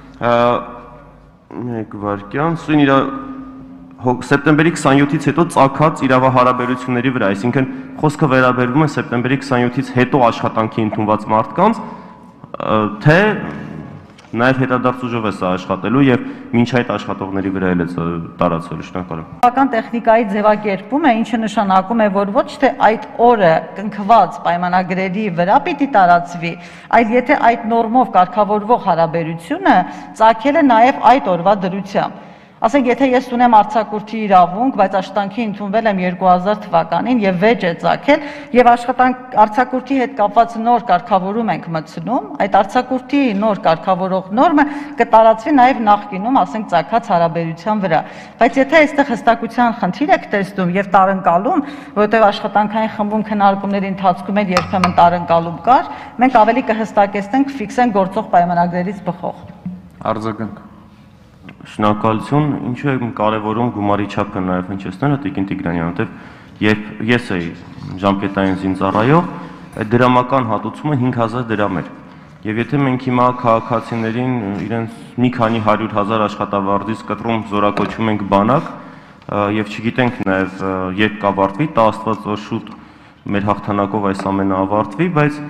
մեկ վայրկյան, սույն իրա սեպտեմբերի քսանյոթից հետո ծագած իրավահարաբերությունների վրա, այսինքն խոսքը վերաբերվում է սեպտեմբերի քսանյոթից հետո աշխատանքի ընդունված մարդկանց, թե նաև հետադարձ ուժով է սա աշխատելու եւ մինչ այդ աշխատողների վրա էլ է տարածվելու, շնորհակալ եմ։ Բական տեխնիկայի ձևակերպումը, ինչը նշանակում է, որ ոչ թե այդ օրը կնքված պայմանագրերի վրա պիտի տարածվի, այլ եթե այդ նորմով կարգավորվող հարաբերությունը ծագել է նաև այդ օրվա դրությամբ։ Ասենք, եթե ես ունեմ արձակուրդի իրավունք, բայց աշխատանքի ընդունվել եմ երկու հազար թվականին եւ վեճ է ծագել եւ աշխատանք արձակուրդի հետ կապված նոր կարգավորում ենք մտցնում, այդ արձակուրդի նոր կարգավորող նորմը կտարածվի նաեւ նախկինում, ասենք, ծագած հարաբերության վրա։ Բայց եթե այստեղ հստակության խնդիր եք տեսնում եւ տարընկալում, որովհետեւ աշխատանքային խմբում քննարկումների ընթացքում էլ երբեմն տարընկալում կար, մենք ավելի կհստակեցնենք, ֆիքսենք գործող պայմանագրերից բխող։ Արձագանք։ Շնորհակալություն, ինչու եմ կարևորում գումարի չափը նաև հնչեցնելը Տիկին Տիգրանյան, որտեղ երբ ես էի ժամկետային զինծառայող, այդ դրամական հատուցումը հինգ հազար դրամ էր։ Եվ եթե մենք հիմա քաղաքացիներին իրենց մի քանի հարյուր հազար աշխատավարձից կտրում զորակոչում ենք բանակ, եւ չգիտենք նաեւ երբ կավարտվի, տա Աստված որ շուտ մեր հաղթանակով այս ամենը ավարտվի, բայց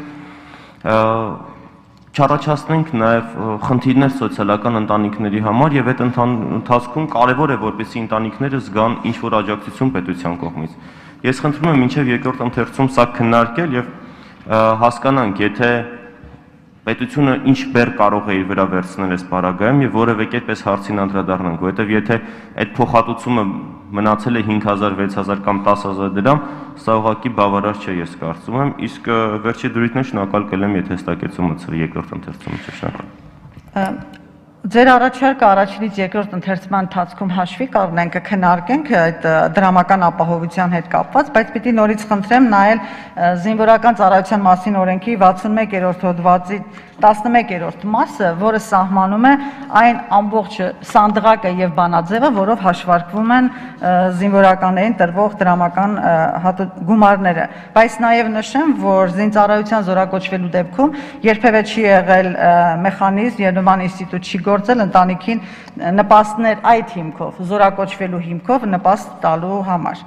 չառաջացնենք նաեւ խնդիրներ սոցիալական ընտանիքների համար եւ այդ ընթացքում կարեւոր է որպեսզի ընտանիքները զգան ինչ որ աջակցություն պետության կողմից։ Ես խնդրում եմ մինչեւ երկրորդ ընթերցում սա քննարկել եւ հասկանանք, եթե պետությունը ինչ բեռ կարող է իր վրա վերցնել այս պարագայում եւ որևէ կերպ այս հարցին անդրադառնանք, որովհետեւ եթե այդ փոխհատուցումը մնացել է հինգ հազար, վեց հազար կամ տասը հազար դրամ, սա ուղղակի բավարար չէ, ես կարծում եմ, իսկ վերջի դրույթն շնորհակալ կլեմ, եթե հստակեցումը ծրի երկրորդ ընթերցումը չէ, շնորհակալ։ Ձեր առաջարկը առաջինից երկրորդ ընթերցման ընթացքում հաշվի կառնենք, կքննարկենք այդ դրամական ապահովության հետ կապված, բայց պիտի նորից խնդրեմ նայել զինվորական ծառայության մասին օրենքի վաթսունմեկերորդ հոդվածի տասնմեկերորդ մասը, որը սահմանում է այն ամբողջ սանդղակը եւ բանաձևը, որով հաշվարկվում են զինվորականներին տրվող դրամական գումարները։ Բայց նաեւ նշեմ, որ զինծառայության զորակոչվելու դեպքում երբևէ չի եղել մեխանիզմ եւ նման ինստիտուտ չի գործել ընտանիքին նպաստներ այդ հիմքով, զորակոչվելու հիմքով նպաստ տալու համար։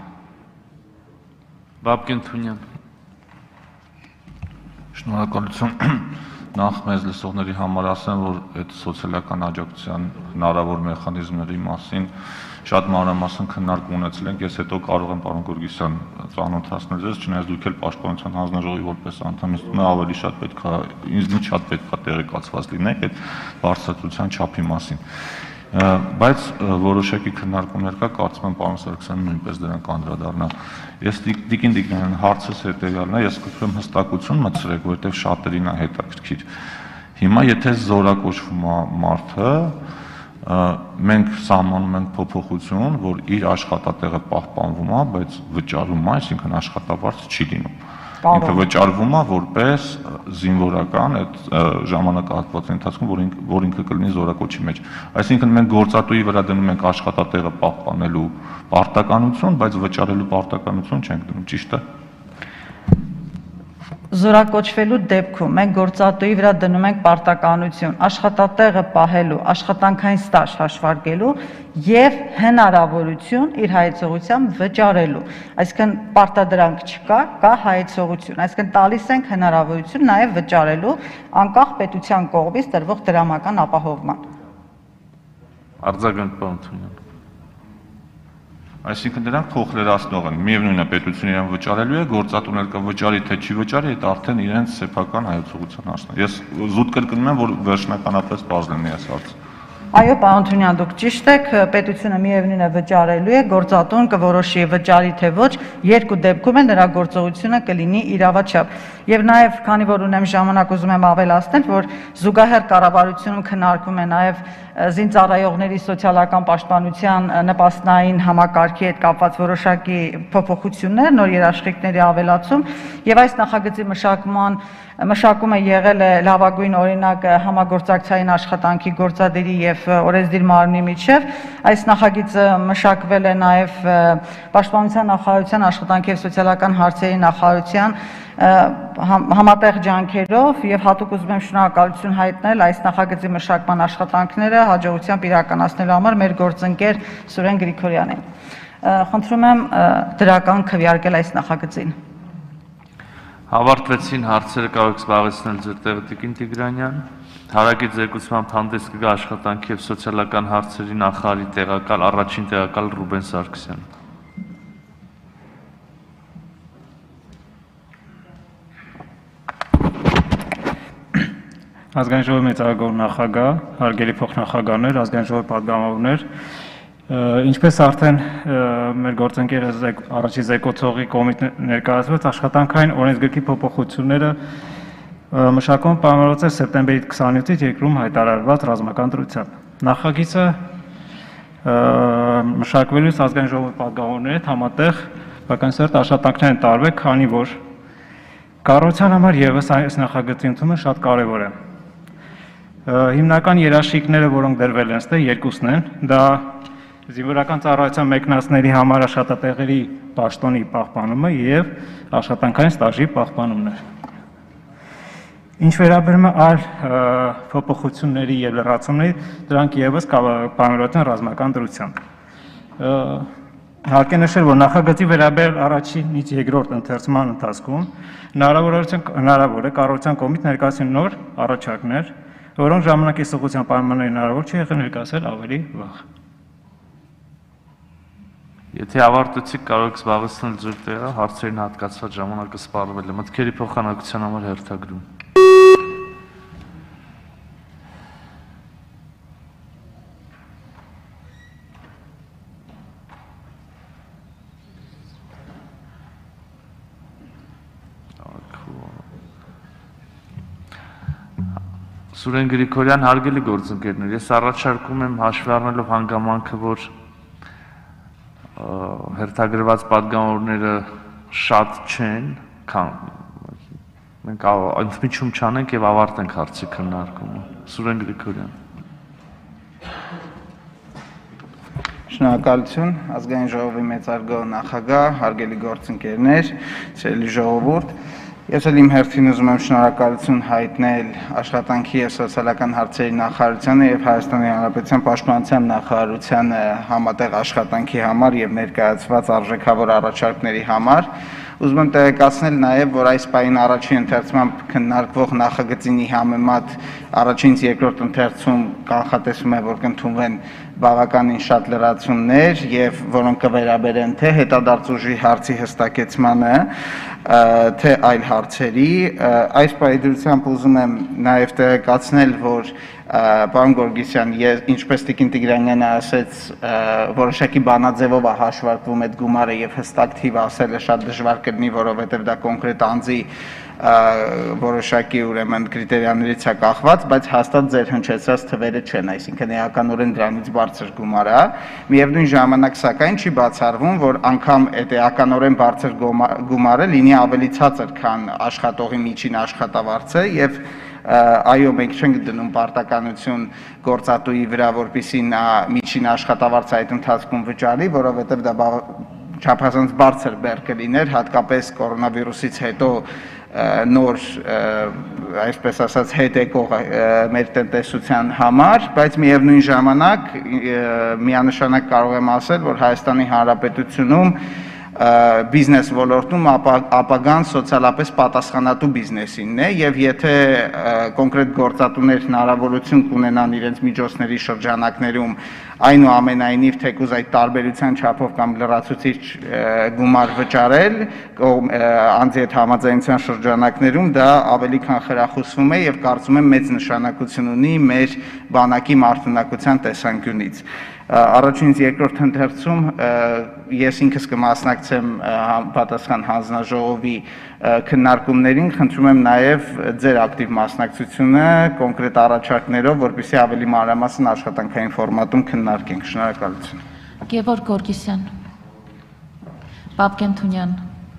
Բաբկեն Թունյան։ Շնորհակալություն։ Նախ մեզ լսողների համար ասեմ, որ այդ սոցիալական աջակցության հնարավոր մեխանիզմների մասին շատ մանրամասն քննարկում ունեցել ենք, ես հետո կարող եմ պարոն Գորգիսյան ծանոթացնել ձեզ, չնայած դուք էլ Պաշտպանության հանձնաժողովի որպես անդամ ինձ ավելի շատ պետք է, ինձ շատ պետք է տեղեկացված լինեք այդ բարձրացության չափի մասին։ Բայց որոշակի քննարկումներ կա, կարծում եմ պարոն Սարգսյանը նույնպես դրանք անդրադառնա։ Ես Տիկին Տիկնյան հարցս հետեւյալն է, ես կփեմ հստակություն մտցրեք, որովհետև շատերին է հետաքրքիր։ Հիմա եթե զորակոչվում է մարդը, մենք սահմանում ենք փոփոխություն, որ իր աշխատատեղը պահպանվում է, բայց վճարում է, այսինքն աշխատավարձ չի լինում։ Ինքը վճարվում է որպես զինվորական այդ ժամանակահատվածի ընթացքում, որ ինքը կլինի զորակոչի մեջ։ Այսինքն մենք գործատուի վրա դնում ենք աշխատատեղը պահպանելու պարտականություն, բայց վճարելու պարտականություն չենք դնում, ճիշտ է։ Զորակոչվելու դեպքում մենք գործատուի վրա դնում ենք պարտականություն, աշխատատեղը պահելու, աշխատանքային ստաժ հաշվարկելու եւ հնարավորություն իր հայեցողությամբ վճարելու։ Այսինքն պարտադրանք չկա, կա հայեցողություն, այսինքն տալիս ենք հնարավորություն նաեւ վճարելու անկախ պետության կողմից տրվող դրամական ապահովման։ Արձագանք պարոն Թունյան։ Այսինքն դրանք փոխլերացնող են, միևնույն է պետությունը իրեն վճարելու է, գործատուն էլ կվճարի թե չի վճարի, այդ արդեն իրենց սեփական հայեցողության հարցն է։ Ես զուտ կրկնում եմ, որ վերջնականապես պարզ լինի այս հարցը։ Այո, պարոն Թունյան, դուք ճիշտ եք, պետությունը միևնույն է վճարելու է, գործատուն կորոշի վճարի թե ոչ, երկու դեպքում է նրա գործողությունը կլինի իրավաչափ։ Եվ նաև, քանի որ ունեմ ժամանակ, ուզում եմ ավելացնել, որ զուգահեռ կառավարությունում քննարկվում է նաև զինծառայողների սոցիալական պաշտպանության նպաստային համակարգի հետ կապված որոշակի փոփոխություններ, նոր երաշխիքների ավելացում, եւ այս նախագծի մշակման մշակումը եղել է լավագույն օրինակը համագործակցային աշխատանքի գործադիրի եւ օրենսդիր մարմնի միջև։ Այս նախագիծը մշակվել է նաեւ Պաշտպանության նախարարության աշխատանքի եւ սոցիալական հարցերի նախարարության համատեղ ջանքերով եւ հատուկ ուզում եմ շնորհակալություն հայտնել այս նախագծի մշակման աշխատանքները հաջողությամբ իրականացնելու համար մեր գործընկեր Սուրեն Գրիգորյանին։ Խնդրում եմ դրական քվեարկել այս նախագծին։ Հավարտվեցին հարցերը, կարող եք զբաղեցնել ձեր տեղը Տիկին Տիգրանյան։ Հարակից զեկուցմամբ հանդես կգա աշխատանքի եւ սոցիալական հարցերի նախարարի տեղակալ, առաջին տեղակալ Ռուբեն Սարգսյանը։ Ազգային ժողովի մեծարգո նախագահ, հարգելի փոխնախագահներ, ազգային ժողովի պատգամավորներ, ինչպես արդեն մեր գործընկերը առաջի զեկուցողի կողմից ներկայացվեց, աշխատանքային օրենսգրքի փոփոխությունները մշակում պայմանավորված է սեպտեմբերի քսանյոթից երկրում հայտարարված ռազմական դրությամբ։ Նախագիծը մշակվելուց ազգային ժողովի պատգամավորների հետ համատեղ բականսերտ աշխատանքներ են տարվել, քանի որ կառավարության համար եւս այս նախագծի ընդունումը շատ կարեւոր է։ Հիմնական երաշխիքները, որոնք դրվել են, ստե երկուսն են, դա զինվորական ծառայության մեկնածների համար աշխատատեղերի պաշտոնի պահպանումը եւ աշխատանքային ստաժի պահպանումն էր։ Ինչ վերաբերում է այլ փոփոխությունների եւ լրացումների, դրանք եւս պայմանավորված են ռազմական դրությամբ։ Հարկ է նշել, որ նախագծի վերաբերյալ առաջինից երկրորդ ընթերցման ընթացքում հնարավոր է կառավարության կողմից ներկայացնել նոր առաջարկներ, որոնք ժամանակի սղության պայմանների հնարավոր չի եղել ներկայացնել ավելի վաղ։ Եթե ավարտեցիք, կարող եք զբաղեցնել ձեր տեղը, հարցերին հատկացված ժամանակը սպառվել է։ Մտքերի փոխանակության համար հերթագրում։ Սուրեն Գրիգորյան, հարգելի գործընկերներ, ես առաջարկում եմ հաշվի առնելով հանգամանքը, որ հերթագրված պատգամավորները շատ չեն, մենք ընդմիջում չանենք եւ ավարտենք հարցի քննարկումը։ Սուրեն Գրիգորյան։ Շնորհակալություն, ազգային ժողովի մեծարգո նախագահ, հարգելի գործընկերներ, սիրելի ժողովուրդ։ Ես էլ իմ հերթին ուզում եմ շնորհակալություն հայտնել Աշխատանքի և սոցիալական հարցերի նախարարությանը եւ Հայաստանի Հանրապետության Պաշտպանության նախարարությանը համատեղ աշխատանքի համար եւ ներկայացված արժեքավոր առաջարկների համար։ Ուզում եմ տեղեկացնել նաեւ, որ այս պահին առաջին ընթերցմամբ քննարկվող նախագծինի համեմատ առաջինից երկրորդ ընթերցում կանխատեսում է, որ կընդունվեն բավականին շատ լրացումներ եւ որոնք կվերաբերեն թե հետադարձ ուժի հարցի հստակեցմանը, թե այլ հարցերի։ Այս պայմանությամբ ուզում եմ նաեւ տեղեկացնել, որ պարոն Գորգիսյան, ինչպես Տիկին Տիգրանյանը ասեց, որոշակի բանաձևով է հաշվարկվում այդ գումարը եւ հստակ թիվ ասելը շատ դժվար կլինի, որովհետեւ դա կոնկրետ անձի որոշակի ուրեմն կրիտերիաներից է կախված, բայց հաստատ ձեր հնչեցրած թվերը չեն, այսինքն էականորեն դրանից բարձր գումար է։ Միևնույն ժամանակ սակայն չի բացառվում, որ անգամ այդ էականորեն բարձր գումարը լինի ավելի ցածր, քան աշխատողի միջին աշխատավարձը եւ այո, մենք չենք դնում պարտականություն գործատուի վրա, որպեսզի նա միջին աշխատավարձը այդ ընթացքում վճարի, որովհետեւ դա չափազանց բարձր բեռ կլիներ, հատկապես կորոնավիրուսից հետո նոր, այսպես ասած, հետ եկող մեր տնտեսության համար, բայց միևնույն ժամանակ միանշանակ կարող եմ ասել, որ Հայաստանի Հանրապետությունում բիզնես ոլորտում ապագան սոցիալապես պատասխանատու բիզնեսինն է եւ եթե կոնկրետ գործատուներ հնարավորություն կունենան իրենց միջոցների շրջանակներում այնուամենայնիվ թեկուզ այդ տարբերության չափով կամ լրացուցիչ գումար վճարել անձի հետ համաձայնության շրջանակներում, դա ավելի քան խրախուսվում է եւ կարծում եմ մեծ նշանակություն ունի մեր բանակի մարդունակության տեսանկյունից։ Առաջինից երկրորդ ընթերցում ես ինքս կմասնակցեմ պատասխան հանձնաժողովի քննարկումներին, խնդրում եմ նաև ձեր ակտիվ մասնակցությունը կոնկրետ առաջարկներով, որպեսզի ավելի մանրամասն աշխատանքային ֆորմատում քննարկենք։ Շնորհակալություն։ Գևորգ Գորգիսյան, Պապկեն Թունյան։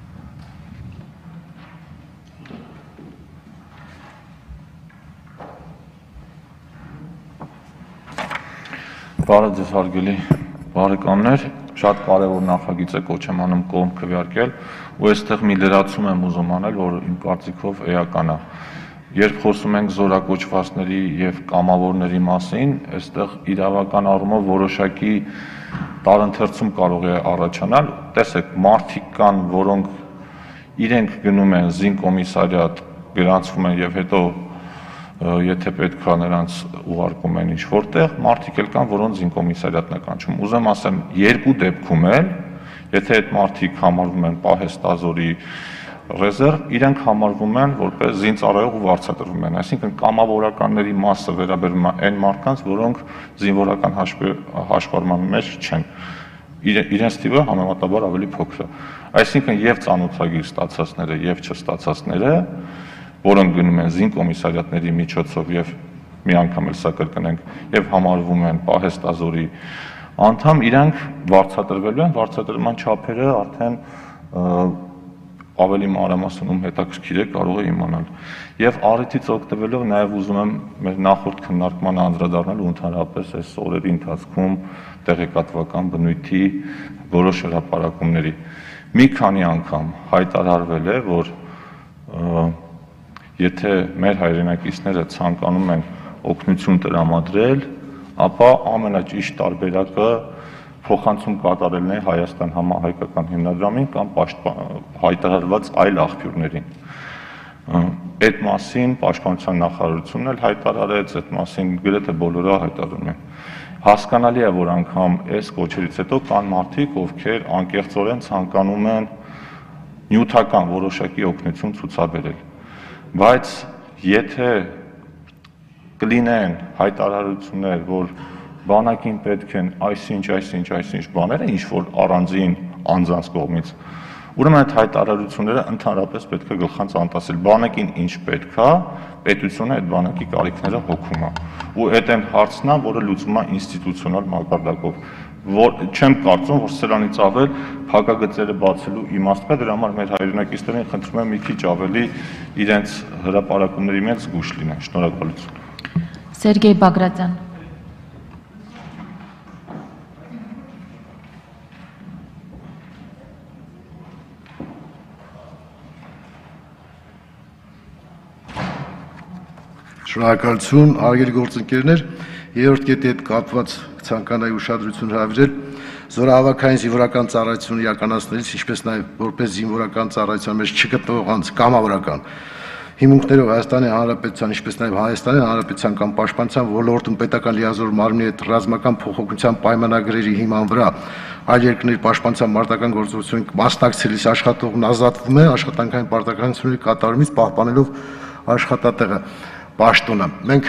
Բարև ձեզ հարգելի բարեկամներ, շատ կարևոր նախագիծ է, կոչ եմ անում կողմ քվեարկել ու այստեղ մի լրացում եմ ուզում անել, որ իմ կարծիքով էական է։ Երբ խոսում ենք զորակոչվածների եւ կամավորների մասին, այստեղ իրավական առումով որոշակի տարընթերցում կարող է առաջանալ։ Տեսեք, մարդիկ կան, որոնք իրենք գնում են զինկոմիսարիատ, գրանցվում են եւ հետո եթե պետք է նրանց ուղարկում են ինչ որտեղ, մարդիկ էլ կան, որոնց զինկոմիսարիատն է կանչում։ Ուզեմ ասեմ, երկու դեպքում էլ, եթե այդ մարդիկ համարվում են պահեստազորի ռեզերվ, իրենք համարվում են որպես զինծառայող ու վարձատրվում են, այսինքն կամավորականների մասը վերաբերում է այն մարդկանց, որոնք զինվորական հաշվառման մեջ չեն։ Իրենց թիվը համեմատաբար ավելի փոքր է։ Այսինքն եւ ծանոթագիր ստացածները եւ չստացածները, որոնք գնում են զինկոմիսարիատների միջոցով եւ մի անգամ էլ սա կրկնենք եւ համարվում են պահեստազորի անդամ, իրանք վարձատրվելու են, վարձատրման չափերը արդեն ավելի մանրամասն ում հետաքրքիր է կարող է իմանալ։ Եվ առիթից օգտվելով նաև ուզում եմ մեր նախորդ քննարկմանը անդրադառնալ ու ընդհանրապես այս օրերի ընթացքում տեղեկատվական բնույթի որոշ հրապարակումների։ Մի քանի անգամ հայտարարվել է, որ եթե մեր հայրենակիցները ցանկանում են օգնություն տրամադրել, ապա ամենաճիշտ տարբերակը փոխանցում կատարելն է Հայաստան համահայկական հիմնադրամին կամ հայտարարված այլ աղբյուրներին։ Այդ մասին Պաշտպանության նախարարությունն էլ հայտարարեց, այդ մասին գրեթե բոլորը հայտարարում են։ Հասկանալի է, որ անգամ այս կոչերից հետո կան մարդիկ, ովքեր անկեղծորեն ցանկանում են նյութական որոշակի օգնություն ցուցաբերել։ Բայց եթե կլինեն հայտարարություններ, որ բանակին պետք են այսինչ, այսինչ, այսինչ բաները, ինչ որ առանձին անձանց կողմից, ուրեմն այդ հայտարարությունները ընդհանրապես պետք է գլխանց անտասել։ Բանակին ինչ պետք է, պետությունը այդ բանակի կարիքները հոգում է։ Ու այդ այն հարցն է, որը լուծվում է ինստիտուցիոնալ մակարդակով, որ չեմ կարծում, որ սրանից ավել փակագծերը բացելու իմաստ կա, դրա համար մեր հայրենակիցներին խնդրում եմ մի քիչ ավելի իրենց հրապարակումների մեջ զգույշ լինեն։ Շնորհակալություն։ Սերգեյ Բագրատյան։ Շնորհակալություն, հարգելի գործընկերներ, երրորդ կետի հետ կապված ցանկանայի ուշադրություն հրավիրել զորահավաքային զինվորական ծառայություն իրականացնելիս, ինչպես նաև որպես զինվորական ծառայության մեջ չգտնվող անձ կամավորական հիմունքներով Հայաստանի Հանրապետության, ինչպես նաև Հայաստանի Հանրապետության կամ Պաշտպանության ոլորտում պետական լիազոր մարմնի հետ ռազմական փոխհոգության պայմանագրերի հիման վրա այլ երկրների պաշտպանության մարտական գործողություններին մասնակցելիս աշխատողն ազատվում է աշխատանքային պարտականությունների կատարումից պահպանելով աշխատատեղը։ Պաշտոնը։ Մենք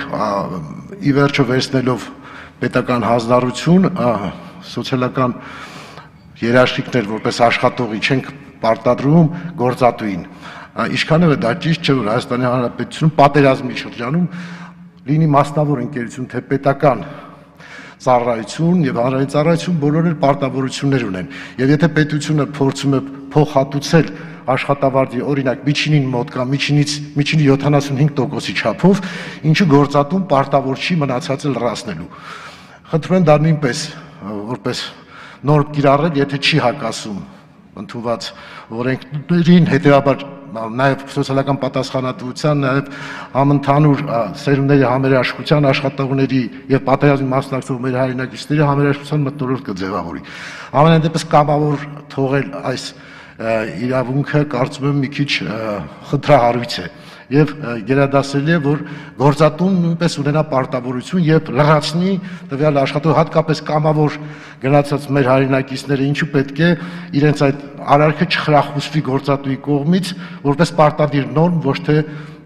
ի վերջո վերցնելով պետական հանձնառություն, սոցիալական երաշխիքներ որպես աշխատողի չենք պարտադրում գործատուին։ Ինչքանով է դա ճիշտ չէ, որ Հայաստանի Հանրապետությունում պատերազմի շրջանում լինի մասնավոր ընկերություն, թե պետական ծառայություն եւ հանրային ծառայություն բոլորը պարտավորություններ ունեն։ Եվ եթե պետությունը փորձում է փոխհատուցել աշխատավարձի օրինակ միջինին մոտ կամ միջինից միջինի յոթանասունհինգ տոկոսի չափով, ինչը գործատուն պարտավոր չի մնացածը լրացնելու։ Խնդրում եմ դա նույնպես որպես նոր կիրառել, եթե չի հակասում ընդունված օրենքներին, հետեւաբար նաև սոցիալական պատասխանատվության, նաև համընդհանուր սերունդների համերաշխության աշխատողների եւ պատերազմի մասնակցող մեր հայրենակիցների համերաշխության մթնոլորտ կձևավորի։ Ամենայն դեպս կամավոր թողել այս իրավունքը կարծում եմ մի քիչ խնդրահարույց է եւ գերադասելի է, որ գործատուն նույնպես ունենա պարտավորություն եւ լրացնի տվյալ աշխատող, հատկապես կամավոր գնացած մեր հայրենակիցները, ինչու պետք է իրենց այդ արարքը չխրախուսվի գործատուի կողմից որպես պարտադիր նորմ, ոչ թե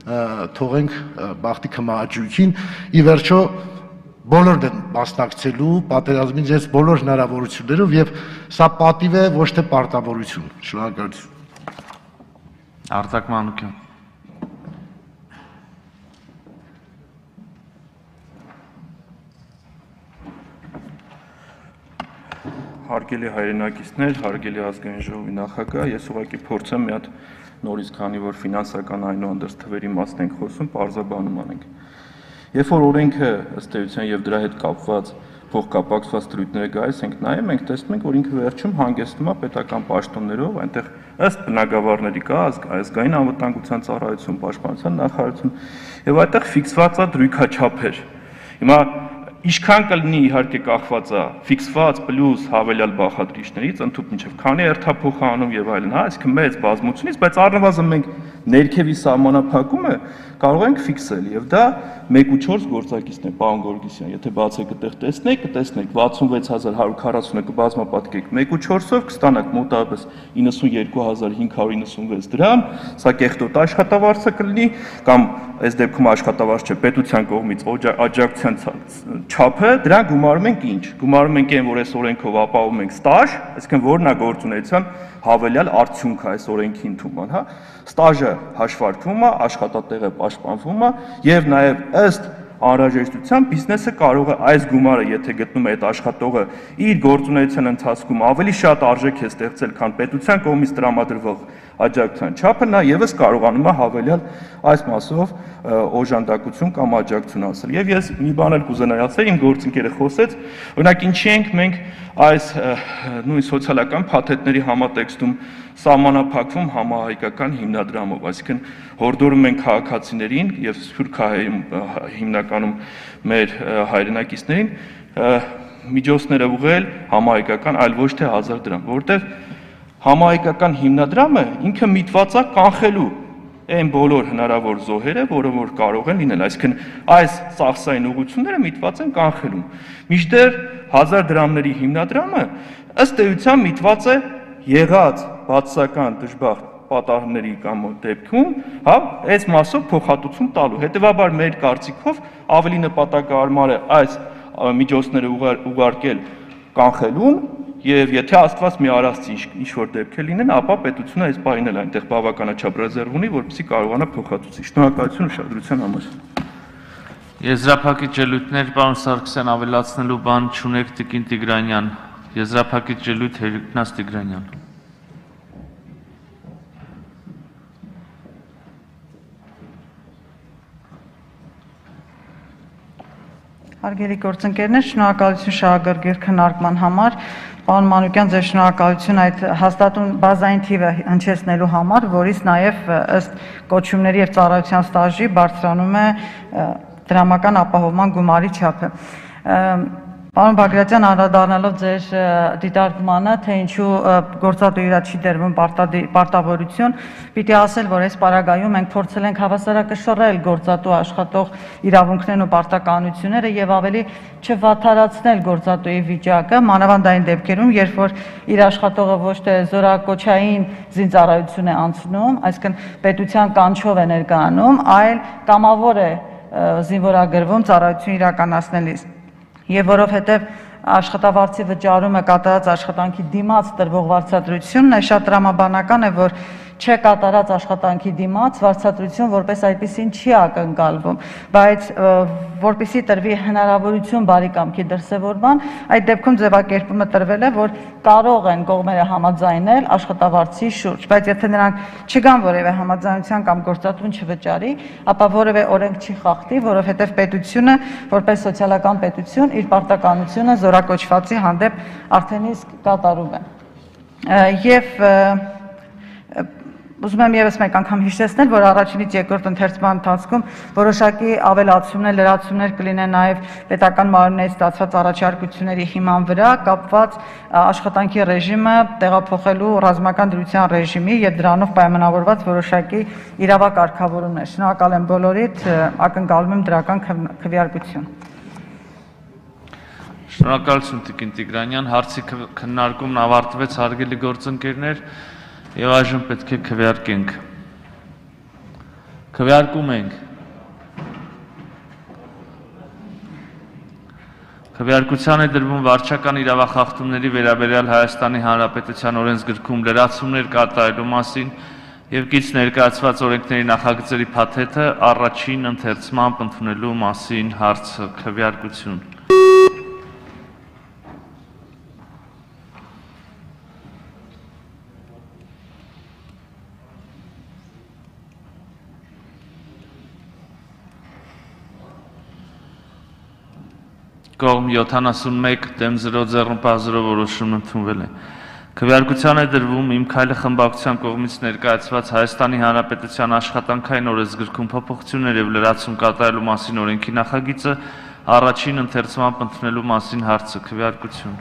թողենք բախտի քմահաճույքին։ Ի վերջո բոլորն են մասնակցելու պատերազմին ես բոլոր հնարավորություններով եւ սա պատիվ է, ոչ թե պարտավորություն։ Շնորհակալություն։ Արտակ Մանուկյան։ Հարգելի հայրենակիցներ, հարգելի ազգային ժողովի նախագահ, ես ուղղակի փորձեմ մի հատ նորից, քանի որ ֆինանսական այնուհանդերձ թվերի մասն ենք խոսում, պարզաբանում անենք։ Երբ որ օրենքը ըստ էության եւ դրա հետ կապված փոխկապակցված դրույթները գայիս ենք նայում, մենք տեսնում ենք, որ ինքը վերջում հանգեցնում է պետական պաշտոններով, այնտեղ ըստ բնակավարների կա ազգային անվտանգության ծառայություն, պաշտպանության նախարարություն եւ այդտեղ ֆիքսված է դրույքաչափեր։ Հիմա Ինչքան կլինի իհարկե կախված է ֆիքսված պլյուս հավելյալ բաղադրիչներից, ընդհանուր մինչև քանի հերթափոխանում եւ այլն, հա, այսինքն մեծ բազմությունից, բայց առնվազն մենք ներքևի սահմանափակումը կարող ենք ֆիքսել եւ դա մեկ ու չորս գործակիցն է, պարոն Գորգիսյան, եթե բացեք այդտեղ տեսնեք, կտեսնեք վաթսունվեց հազար հարյուր քառասունը կբազմապատկեք մեկ ու չորսով կստանաք մոտավորապես իննսունյոթ հազար հինգ հարյուր իննսունվեց դրամ, սա կեղտոտ աշխատավարձը կլինի կամ այս դեպքում աշխատավարձ չէ, պետության կողմից աջակցության չափը, դրան գումարում ենք ինչ։ Գումարում ենք այն, որ այս օրենքով ապահովում ենք ստաժ, այսինքն որն է գործունեության հավելյալ արդյունքը այս օրենքի ընդունման, հա։ Ստաժը հաշվարկվում է, աշխատատեղը պաշտպանվում է եւ նաեւ ըստ անհրաժեշտության բիզնեսը կարող է այս գումարը, եթե գտնում է այդ աշխատողը իր գործունեության ընթացքում ավելի շատ արժեք է ստեղծել, քան պետության կողմից տրամադրվող աջակցության չափը նա եւս կարողանում է հավելյալ այս մասով օժանդակություն կամ աջակցություն ասել։ Եվ ես մի բան էլ կուզենայի ասել, իմ գործընկերը խոսեց, օրինակ ինչի ենք մենք այս նույն սոցիալական փաթեթների համատեքստում սահմանափակվում համահայկական հիմնադրամով, այսինքն հորդորում են քաղաքացիներին եւ սփյուռք հիմնականում մեր հայրենակիցներին միջոցները ուղղել համահայկական, այլ ոչ թե հազար դրամ, որովհետեւ համահայկական հիմնադրամը ինքը միտված է կանխելու այն բոլոր հնարավոր զոհերը, որը որ կարող են լինել, այսինքն այս ծախսային ուղղությունները միտված են կանխելու։ Մինչդեռ հազար դրամների հիմնադրամը ըստ էության միտված է եղած բացասական դժբախտ պատահարների կամ դեպքում, հա, այս մասով փոխհատուցում տալու։ Հետևաբար մեր կարծիքով ավելի նպատակահարմար է այս միջոցները ուղարկել կանխելուն, եւ եթե Աստված մի արածի ինչ-որ դեպք է լինեն, ապա պետությունը այս բանին էլ այնտեղ բավականաչափ ռեզերվ ունի, որպեսզի կարողանա փոխհատուցի։ Շնորհակալություն ուշադրության համար։ Եզրափակիչ ելույթներ, պարոն Սարգսյան, ավելացնելու բան չունեք Տիկին Տիգրանյան։ Եզրափակիչ ելույթ Հերիկնաց Տիգրանյան։ Հարգելի գործընկերներ, շնորհակալություն շահագրգիռ քննարկման համար։ Պարոն Մանուկյան, ձեր շնորհակալություն այդ հաստատուն բազային թիվը հնչեցնելու համար, որից նաև ըստ կոչումների եւ ծառայության ստաժի բարձրանում է դրամական ապահովման գումարի չափը։ Պարոն Բագրատյան, անդրադառնալով ձեր դիտարկմանը, թե ինչու գործատու իրա չի դրվում պարտավորություն, պիտի ասել, որ այս պարագայում մենք փորձել ենք հավասարակշռել գործատու աշխատող իրավունքներն ու պարտականությունները եւ ավելի չվատթարացնել գործատուի վիճակը, մանավանդ այն դեպքերում, երբ որ իր աշխատողը ոչ թե զորակոչային զինծառայություն է անցնում, այսինքն պետության կանչով է ներկայանում, այլ կամավոր է զինվորագրվում ծառայություն իրականացնելիս։ Եվ որովհետև աշխատավարձի վճարումը կատարած աշխատանքի դիմաց տրվող վարձատրությունն է շատ տրամաբանական է, որ չկատարած աշխատանքի դիմաց վարձատրություն որպես այդպեսին չի ակնկալվում, բայց որպեսզի տրվի հնարավորություն բարի կամքի դրսևորման, այդ դեպքում ձևակերպումը տրվել է, որ կարող են կողմերը համաձայնել աշխատավարձի շուրջ, բայց եթե նրանք չգան որևէ համաձայնության կամ գործատուն չվճարի, ապա որևէ օրենք չի խախտի, որովհետև պետությունը որպես սոցիալական պետություն իր պարտականությունը զորակոչվածի հանդեպ արդեն իսկ կատարում է։ Եվ Ուզում եմ ևս մեկ անգամ հիշեցնել, որ առաջինից երկրորդ ընթերցման ընթացքում որոշակի ավելացումներ, լրացումներ կլինեն նաև պետական մարմիններից ստացված առաջարկությունների հիման վրա կապված աշխատանքի ռեժիմը տեղափոխելու ռազմական դրության ռեժիմի եւ դրանով պայմանավորված որոշակի իրավակարգավորումներ։ Շնորհակալ եմ բոլորիդ, ակնկալում եմ դրական քվեարկություն։ Շնորհակալություն Տիկին Տիգրանյան, հարցի քննարկումն ավարտվեց, հարգելի գործընկերներ, եւ այժմ պետք է քվեարկենք։ Քվեարկում ենք։ Քվեարկության է դրվում վարչական իրավախախտումների վերաբերյալ Հայաստանի Հանրապետության օրենսգրքում լրացումներ կատարելու մասին եւ կից ներկայացված օրենքների նախագծերի փաթեթը առաջին ընթերցմամբ ընդունելու մասին հարցը քվեարկություն։ Կողմ յոթանասունմեկ դեմ զրո ձեռնպահ զրո որոշումն ընդունվել է։ Քվեարկության է դրվում Իմ քայլը խմբակցության կողմից ներկայացված Հայաստանի Հանրապետության աշխատանքային օրենսգրքում փոփոխություններ եւ լրացում կատարելու մասին օրենքի նախագիծը առաջին ընթերցմամբ ընդունելու մասին հարցը քվեարկություն։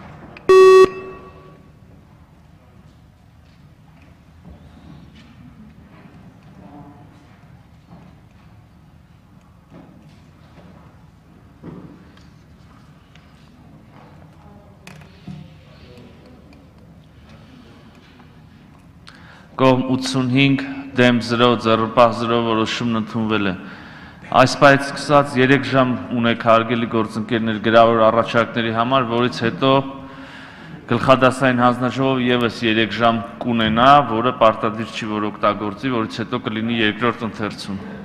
Կողմ ութսունհինգ դեմ զրո ձեռնպահ զրո որոշումն ընդունվել է։ Այս պահից սկսած երեք ժամ ունեք հարգելի գործընկերներ գրավոր առաջարկների համար, որից հետո գլխադասային հանձնաժողովը ևս երեք ժամ կունենա, որը պարտադիր չի որ օգտագործի, որից հետո կլինի երկրորդ ընթերցում։